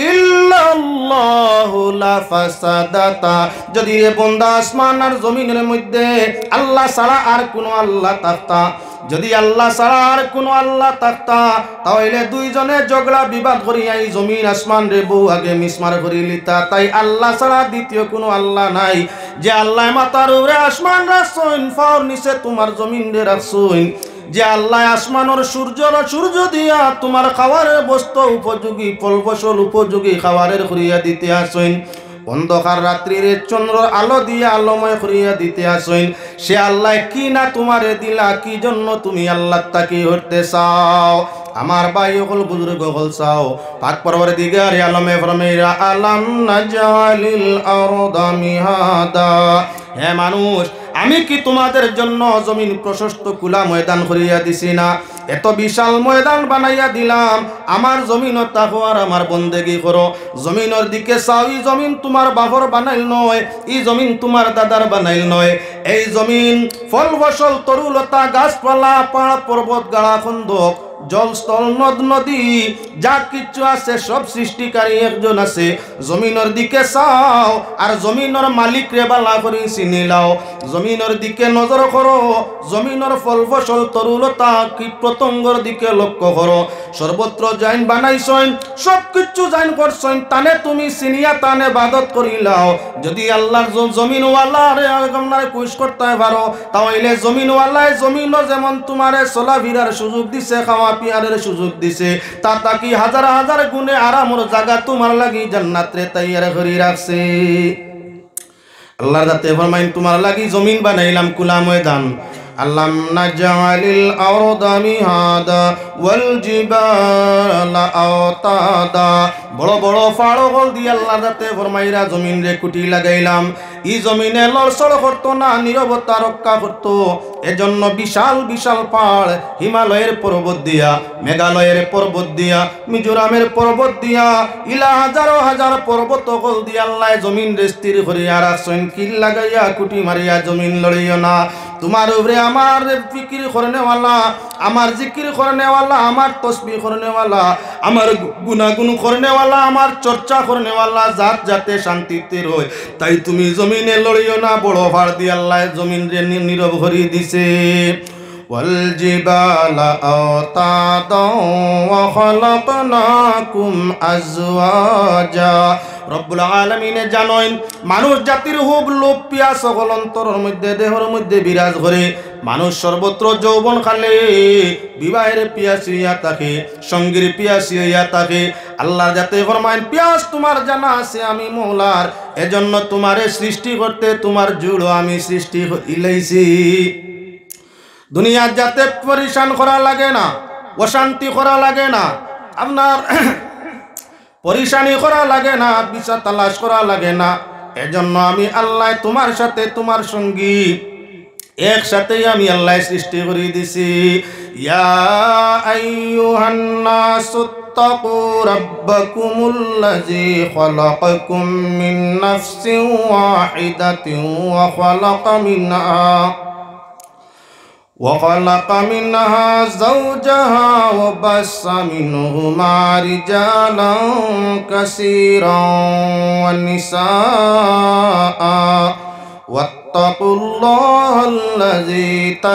ইল্লাল্লাহু লাফাসাদাতা, যদি এ বন্দা আসমান আর জমিনের মধ্যে আল্লাহ ছাড়া আর কোনো আল্লাহ থাকতা, যদি আল্লাহ ছাড়া আর কোনো আল্লাহ থাকতা, তাহলে দুইজনে ঝগড়া বিবাদ করিয়া এই জমিন আসমান রে বহু আগে মিসমার করি লিতা। তাই আল্লাহ ছাড়া দ্বিতীয় কোনো আল্লাহ নাই। যে আল্লাহ মাতার উপরে আসমান রাখছইন, ফাওর নিচে তোমার জমিন রে রাখছইন, যে আল্লাহ আসমানের সূর্যর সূর্য দিয়া তোমার খাবারের বস্তু উপযোগী ফল ফসল উপযোগী খাবারের করিয়া দিতে আসইন, অন্ধকার রাত্রির চন্দ্রর আলো দিয়ে আলোময় করিয়া দিতে আসইন, সে আল্লাহ কি না তোমারে দিলা, কি জন্য তুমি আল্লাহ তাকে হইতে চাও। আমার ভাই হল বুজুর্গ হল চাও, পাক পরওয়ারদিগারে আলমে ফরমাইরা আলাম নাজআলিল আরদা মিহাদা, হে মানুষ আমি কি তোমাদের জন্য জমিন প্রশস্ত কুলা ময়দান করিয়া দিছি না? এত বিশাল ময়দান বানাইয়া দিলাম, আমার জমিনও তাকো আর আমার বন্দেগি করো। জমিনের দিকে চাও, এই জমিন তোমার বাবর বানাইল নয়, এই জমিন তোমার দাদার বানাইল নয়। এই জমিন ফল ফসল তরুলতা গাছপালা পাহাড় পর্বত গাড়া খন্দক জলস্থল নদ নদী যা কিছু আছে সব সৃষ্টিকারী একজন আছে। জমিনের দিকে চাও আর জমিনের মালিক রে বালা করে চিনি লাও, জমিনের দিকে নজর করো, জমিনের ফল ফসল তরুলতা কীট পতঙ্গর দিকে লক্ষ্য করো। সর্বত্র জাইন বানাইছইন, সব কিছু জাইন করছইন, তানে তুমি চিনিয়া তানে ইবাদত করিলাও। যদি আল্লাহর জমিনওয়ালা রে আপনার কুশ করতে পারো, তাহলে জমিনওয়ালায় জমিনও যেমন তোমারে চলাফেরার সুযোগ দিছে, খাওয়া পিয়ারের সুযোগ দিছে তা তাকি হাজার হাজার গুণে আরামর জায়গা তোমার লাগি জান্নাত রে তাইয়ার করে রাখছে আল্লাহর যাতে ফরমাইন তোমার লাগি জমিন বানাইলাম কুলা ময়দান আল্লাম নাজআলিল আরদা মিহাদা ওয়াল জিবালা আওতাদা বড় বড় পাহাড় দিয়ে আল্লাহ যাতে ফরমাইরা জমিন রে কুটি লাগাইলাম এই জমিনে লড়ছড় করতো না নীরবতা রক্ষা করতো এজন্য বিশাল বিশাল পাহাড় হিমালয়ের পর্বত দিয়া মেঘালয়ের পর্বত দিয়া মিজোরামের পর্বত দিয়া ইলা হাজারো হাজার পর্বত কল দিয়া আল্লাহ জমিন রে স্থির করিয়া রাখছেন কিল লাগাইয়া কুটি মারিয়া জমিন লড়িও না তোমার উপরে আমার ফিকির করনেওয়ালা আমার জিকির করনেওয়ালা আমার তসবিহ করনেওয়ালা আমার গুনাগুন করনেওয়ালা আমার চর্চা করনেওয়ালা জাত যাতে শান্তিতে রয় তাই তুমি জমিনে লড়িও না বড় ভার দিয়ে আল্লাহ জমিন রে নীরব করিয়ে দিছে ওয়াল জিবালা আওতাদা ওয়া খালাকনাকুম আজওয়াজা রব্বুল আলামিনে জানেন মানুষ জাতির হুব লোভ পিয়াস সকল অন্তরের মধ্যে দেহের মধ্যে বিরাজ করে মানুষ সর্বত্র যৌবন খালে বিবাহের পিয়াসী হইয়া থাকে সঙ্গীর পিয়াসী হইয়া থাকে আল্লাহ যাতে ফরমায়েন পিয়াস তোমার জানা আছে আমি মওলার এজন্য তোমারে সৃষ্টি করতে তোমার জুড়ো আমি সৃষ্টি ইলাইছি দুনিয়া যাতে পরিশান করা লাগে না অশান্তি করা লাগে না আপনার পরিশানি করা লাগে না বিচার তালাশ করা লাগে না এজন্য আমি আল্লাহ তোমার সাথে তোমার সঙ্গী একসাথেই আমি আল্লাহ সৃষ্টি করে দিছি ইয়া আইয়ুহান নাসুত্তাকু রাব্বাকুমুল্লাযী খালাকাকুম মিন নাফসিন ওয়াহিদাতিন ওয়া খালাকা মিনহা وخلق منها زوجها وبث منهما رجالا كثيرا ونساء واتقوا الله الذي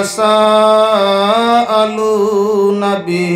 تساءلون به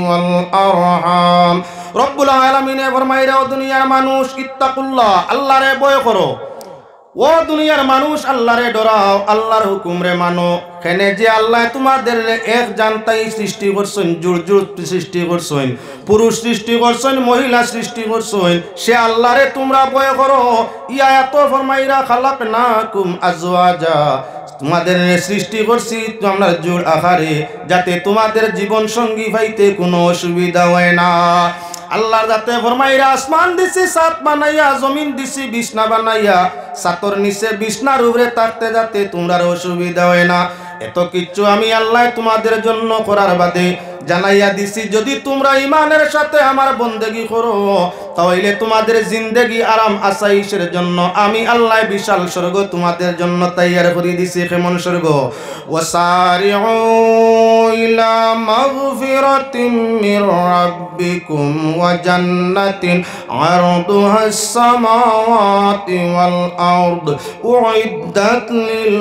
والأرحام رب العالمين ফরমাইরা ও দুনিয়ার মানুষ ইত্তাকুল্লাহ আল্লাহরে ভয় করো ও দুনিয়ার মানুষ আল্লাহরে ডরাও আল্লাহর হুকুম রে মানো কেনে যে আল্লাহ তোমাদের এক জানতাই সৃষ্টি করছেন জুড় জুড় সৃষ্টি করছেন পুরুষ সৃষ্টি করছেন মহিলা সৃষ্টি করছেন সে আল্লাহরে তোমরা ভয় করো ইয়া এত ফরমাইরা খালাকনাকুম আজওয়াজা তোমাদের সৃষ্টি করছি তোমরা জুড় আকারে যাতে তোমাদের জীবন সঙ্গী পাইতে কোনো অসুবিধা হয় না আল্লাহ যাতে ফরমাইরা আসমান দিছি সাত বানাইয়া জমিন দিছি বিছনা বানাইয়া সাতর নিচে বিছনার উপরে থাকতে যাতে তোমরা অসুবিধা হয় না এত কিছু আমি আল্লাহ তোমাদের জন্য করার বাদে জানাইয়া দিছি যদি তোমরা ইমানের সাথে আমার বন্দেগী করো তাহলে তোমাদের জিন্দেগি আরাম আসাইশের জন্য আমি আল্লাহ বিশাল স্বর্গ তোমাদের জন্য তৈয়ার করে দিছি কেমন স্বর্গ ওয়াসারিউ ইলা মাগফিরাতিম মির রাব্বিকুম ওয়া জান্নাতিন আরদুহাস সামাওয়াতি ওয়াল আরদ উইদ্দাত লিল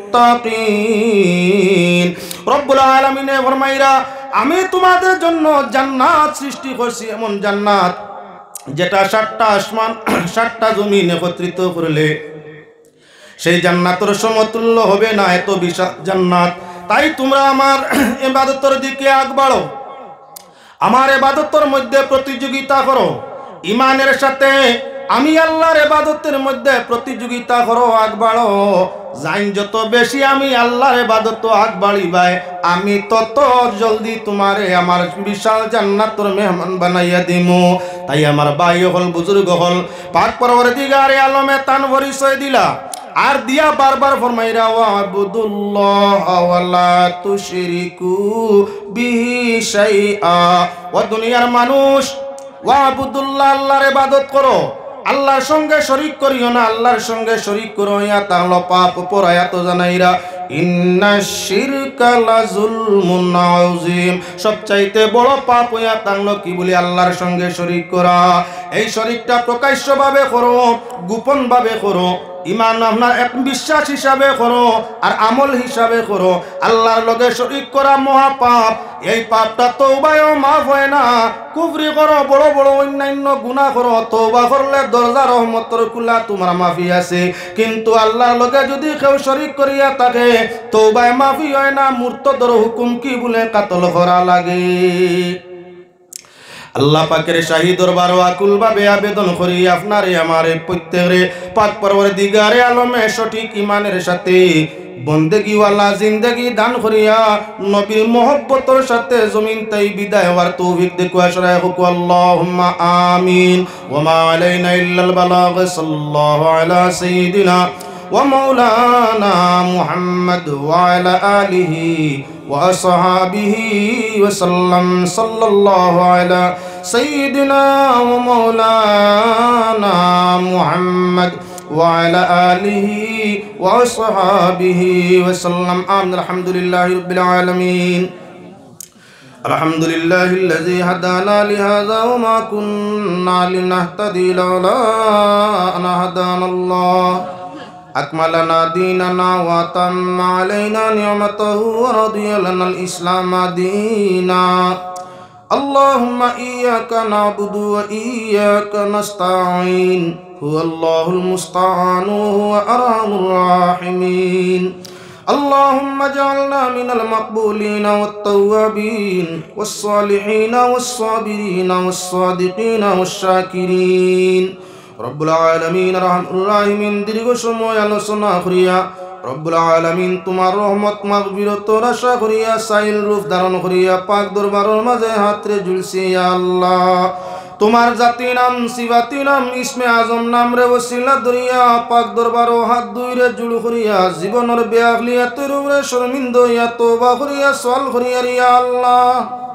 মুত্তাকিন রব্বুল আলামিন ফরমাইরা আমি তোমাদের জন্য জান্নাত সৃষ্টি করছি এমন জান্নাত যেটা সাতটা আসমান সাতটা জমিন একত্রিত করলে সেই জান্নাতের সমতুল্য হবে না এত বিশাল জান্নাত তাই তোমরা আমার ইবাদতের দিকে আগ বাড়ো আমার ইবাদতের মধ্যে প্রতিযোগিতা করো ঈমানের সাথে আমি আল্লাহর ইবাদতের মধ্যে প্রতিযোগিতা করো আগ বাড়ো জাইন যত বেশি আমি আল্লাহর ইবাদত আগ বাড়িবাই আমি তত জলদি তোমারে আমার বিশাল জান্নাতের মেহমান বানাইয়া দিমু তাই আমার ভাই হল বুজুর্গ হল পাক পরওয়ারদিগারে আলমে তান পরিচয় দিলা আর দিয়া বারবার ফরমাইরা ওয়াবুদুল্লাহ ওয়ালা তুশরিকু বিহি শাইআ ও দুনিয়ার মানুষ ওয়াবুদুল্লাহ আল্লাহর ইবাদত করো আল্লাহর সঙ্গে শরীক করিও না আল্লাহর সঙ্গে শরীক করো ইয়া তাহলে পাপ পর আয়াত জানাইরা ইন্নাশ শিরকা লাযুলমুন আযীম সবচাইতে বড় পাপ ইয়া তাহলে কি বলি আল্লাহর সঙ্গে শরীক করা এই শরীকটা প্রকাশ্যভাবে করো গোপন ভাবে করো, ইমান আপনার এক বিশ্বাস হিসাবে করো আর আমল হিসাবে করো। আল্লাহর লগে শরীক করা মহা পাপ, এই পাপটা তওবায়ও মাফ হয় না। কুফরি করো, বড় বড় অন্যান্য গুনাহ করো, তওবা করলে দরজা রহমতের খোলা তোমার মাফি আছে, কিন্তু আল্লাহর লগে যদি কেউ শরীক করিয়া থাকে তওবায় মাফি হয় না। মুরতাদর হুকুম কি বলে কাতল করা লাগে। আল্লাহ পাকের শাহী দরবারও আকুল ভাবে আবেদন করি আপনারে আমারে প্রত্যেকরে পাক পরওয়ারদিগারে আলমে সঠিক ইমানের সাথে বন্দেগি ওয়ালা জিন্দেগি দান করিয়া নবীর মোহব্বতের সাথে জমিন তাই বিদায় হওয়ার তৌফিক দেখুয়া শরায় হুক আল্লাহুম্মা আমিন। ওয়া মা আলাইনা ইল্লাল বালাগ। সাল্লাল্লাহু আলা সাইয়্যিদিনা ওয়া মাওলানা মুহাম্মদ ওয়া আলা আলিহি ওয়া আসহাবিহি ওয়া সাল্লাম। সাল্লাল্লাহু আলা সাইয়্যিদিনা ওয়া মাওলানা মুহাম্মদ ওয়া আলা আলিহি ওয়া আসহাবিহি ওয়া সাল্লাম। আমিন। আলহামদুলিল্লাহি রাব্বিল আলামিন। আলহামদুলিল্লাহিল্লাযী হাদানা লিহাযা ওয়া মা কুন্না লিনাহতাদি লাওলা আন হাদানাল্লাহ। আকমালানা দীনানা ওয়া তাম্মা আলাইনা নি'মাতাহু ওয়া রাদিয়া লানাল ইসলামা দীনা। আল্লাহুম্মা ইয়্যাকা না'বুদু ওয়া ইয়্যাকা নাস্তাঈন। হুয়াল্লাহুল মুস্তাআনু ওয়া আরহামুর রাহিমিন। اللهم اجعلنا من المقبولين والتوابين والصالحين والصابرين والصادقين والشاكرين। রব্বুল আলামিন রহমানুর রাহিমিন দীর্ঘ সময় আলোচনা করিয়া রব্বুল আলামিন তোমার রহমত মাগফিরাতের আশা করিয়া সাইল রূপ ধারণ করিয়া পাক দরবারের মাঝে হাতরে ঝুলছি। ইয়া আল্লাহ, তোমার জাতি নাম সিফাতি নাম ইসমে আজম নাম রে ওসিলা দরিয়া পাক দরবারও হাত দুইরে জুড় করিয়া জীবনের বেআখলিয়াতের উপরে শর্মিন্দ ইয়া তওবা করিয়া সওয়াল করিয়া। ইয়া আল্লাহ,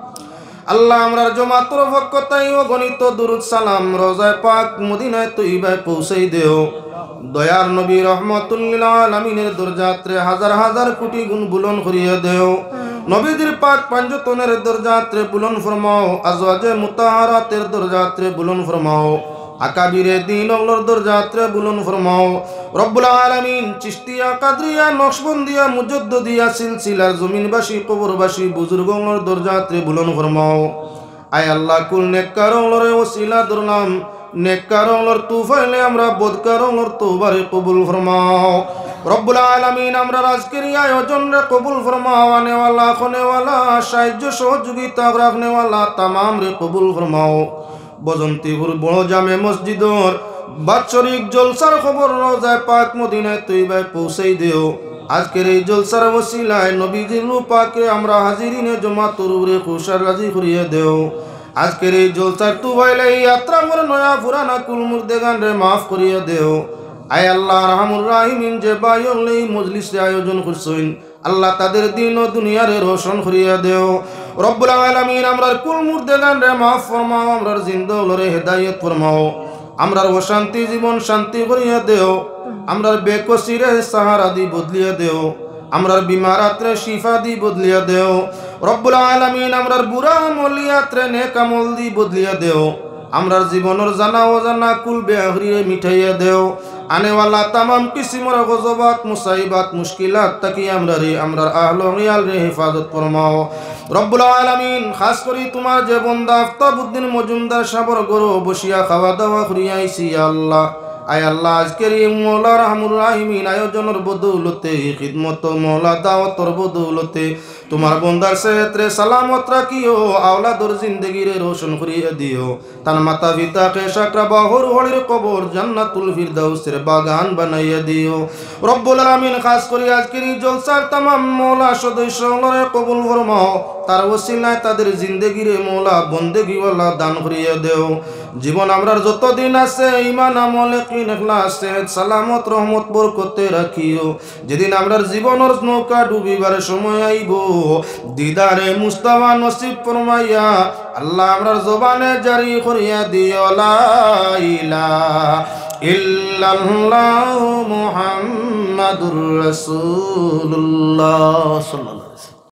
আল্লাহ আমরার জমাতর পক্ষ তাই অগণিত দুরুদ সালাম রোজায় পাক মদিনায় তৈবায় পৌঁছাই দেও। দয়ার নবী রহমাতুল লিল আলামিনের দরজাত্রে হাজার হাজার কোটি গুণ বুলন করিয়া দেও। নবীদের পাক পাঞ্জতনের দরজাত্রে বুলন ফরমাও। আজওয়াজে মুতাহারাতের দরজাত্রে বুলন ফরমাও। আকাবিরে দিন ওগুলোর দরজাত্রে বুলন ফরমাও। রব্বুল আলামিন চিশতিয়া কাদরিয়া নকশবন্দিয়া মুজদ্দদিয়া সিলসিলার জমিনবাসী কবরবাসী বুজুর্গগুলোর দরজাত্রে বুলন ফরমাও। আয় আল্লাহ, কুল নেককারগুলোরে ওসিলা ধরলাম, নেককারগুলোর তুফাইলে আমরা বদকারগুলোর তওবারে কবুল ফরমাও। রব্বুল আলামিন আমরা আজকের এই আয়োজন রে কবুল ফরমাও। আনেওয়ালা খনেওয়ালা সাহায্য সহযোগিতা রাখনেওয়ালা তামাম রে কবুল ফরমাও। বজন্তীপুর বড় জামে মসজিদর বাৎসরিক জলসার খবর রোজায় পাক মদিনায় তৈবায় পৌঁছাই দেও। আজকের এই জলসার ওসিলায় নবীজির পাকে আমরা হাজিরিনে জমাতুর উপরে খুশার রাজি করিয়ে দেও। আজকের এই জলসার তুবাইলে এই যাত্রা করে নয়া পুরানা কুল মুর্দেগান রে মাফ করিয়ে দেও। আয় আল্লাহ রহমুর রাহিমিন যে বায়ুল এই মজলিসে আয়োজন করছেন, আল্লাহ তাদের দিন ও দুনিয়ারে রোশন করিয়া দেও। রব্বুল আলামিন আমরার কুল মুর্দেগান রে মাফ ফরমাও, আমরার জিন্দগিরে হেদায়েত ফরমাও, আমরার অশান্তি জীবন শান্তি করিয়া দেও, আমরার বেকসিরে সাহারা দি বদলিয়া দেও, আমরার বিমারাত্রে শিফা দি বদলিয়া দেও। রব্বুল আলামিন আমরার বুড়া আমলিয়াত্রে নেক আমল দি বদলিয়া দেও। আমরার জীবনের জানা অজানা কুল বেআখরিয়ে মিঠাইয়া দেও। আনেওয়ালা তামাম কিসিমর গজবাত মুসাইবাত মুশকিলাত তাকি আমরা রে আমরার আহল রিয়াল রে হেফাজত ফরমাও। রব্বুল আলামিন খাস করি তোমার যে বান্দা আফতাবউদ্দিন মজুমদার সাবর গরো বসিয়া খাওয়া দাওয়া করিয়া আইছি। আল্লাহ, আয় আল্লাহ, আজকের এই মৌলা রহমুর রাহিমিন আয়োজনের বদৌলতে খিদমত মৌলা দাওয়াতর বদৌলতে তোমার বন্দার সেহতরে সালামত রাখিও। আওলাদর জিন্দগিরে রোশন করিয়ে দিও। তার মাতা পিতাকে সাকরাবা হর হরির কবর জান্নাতুল ফিরদাউসের বাগান বানাইয়া দিও। রব্বুল আলামিন খাস করি আজকের এই জলসার তামাম মৌলা সদস্যরে কবুল ফরমাও। তার ওসিলায় তাদের জিন্দগিরে মৌলা বন্দেগিওয়ালা দান করিয়া দেও। জীবন আমরার যতদিন আছে ঈমান আমল ইয়াকিন ইখলাস সেহত সালামত রহমত বরকতে রাখিও। যেদিন আমরার জীবনের নৌকা ডুবিবার সময় আইব, দিদারে মুস্তাফা নসিব ফরমাইয়া আল্লাহ আমরার জবানে জারি করিয়া দিও লা ইলাহা ইল্লাল্লাহু মুহাম্মাদুর রাসূলুল্লাহ।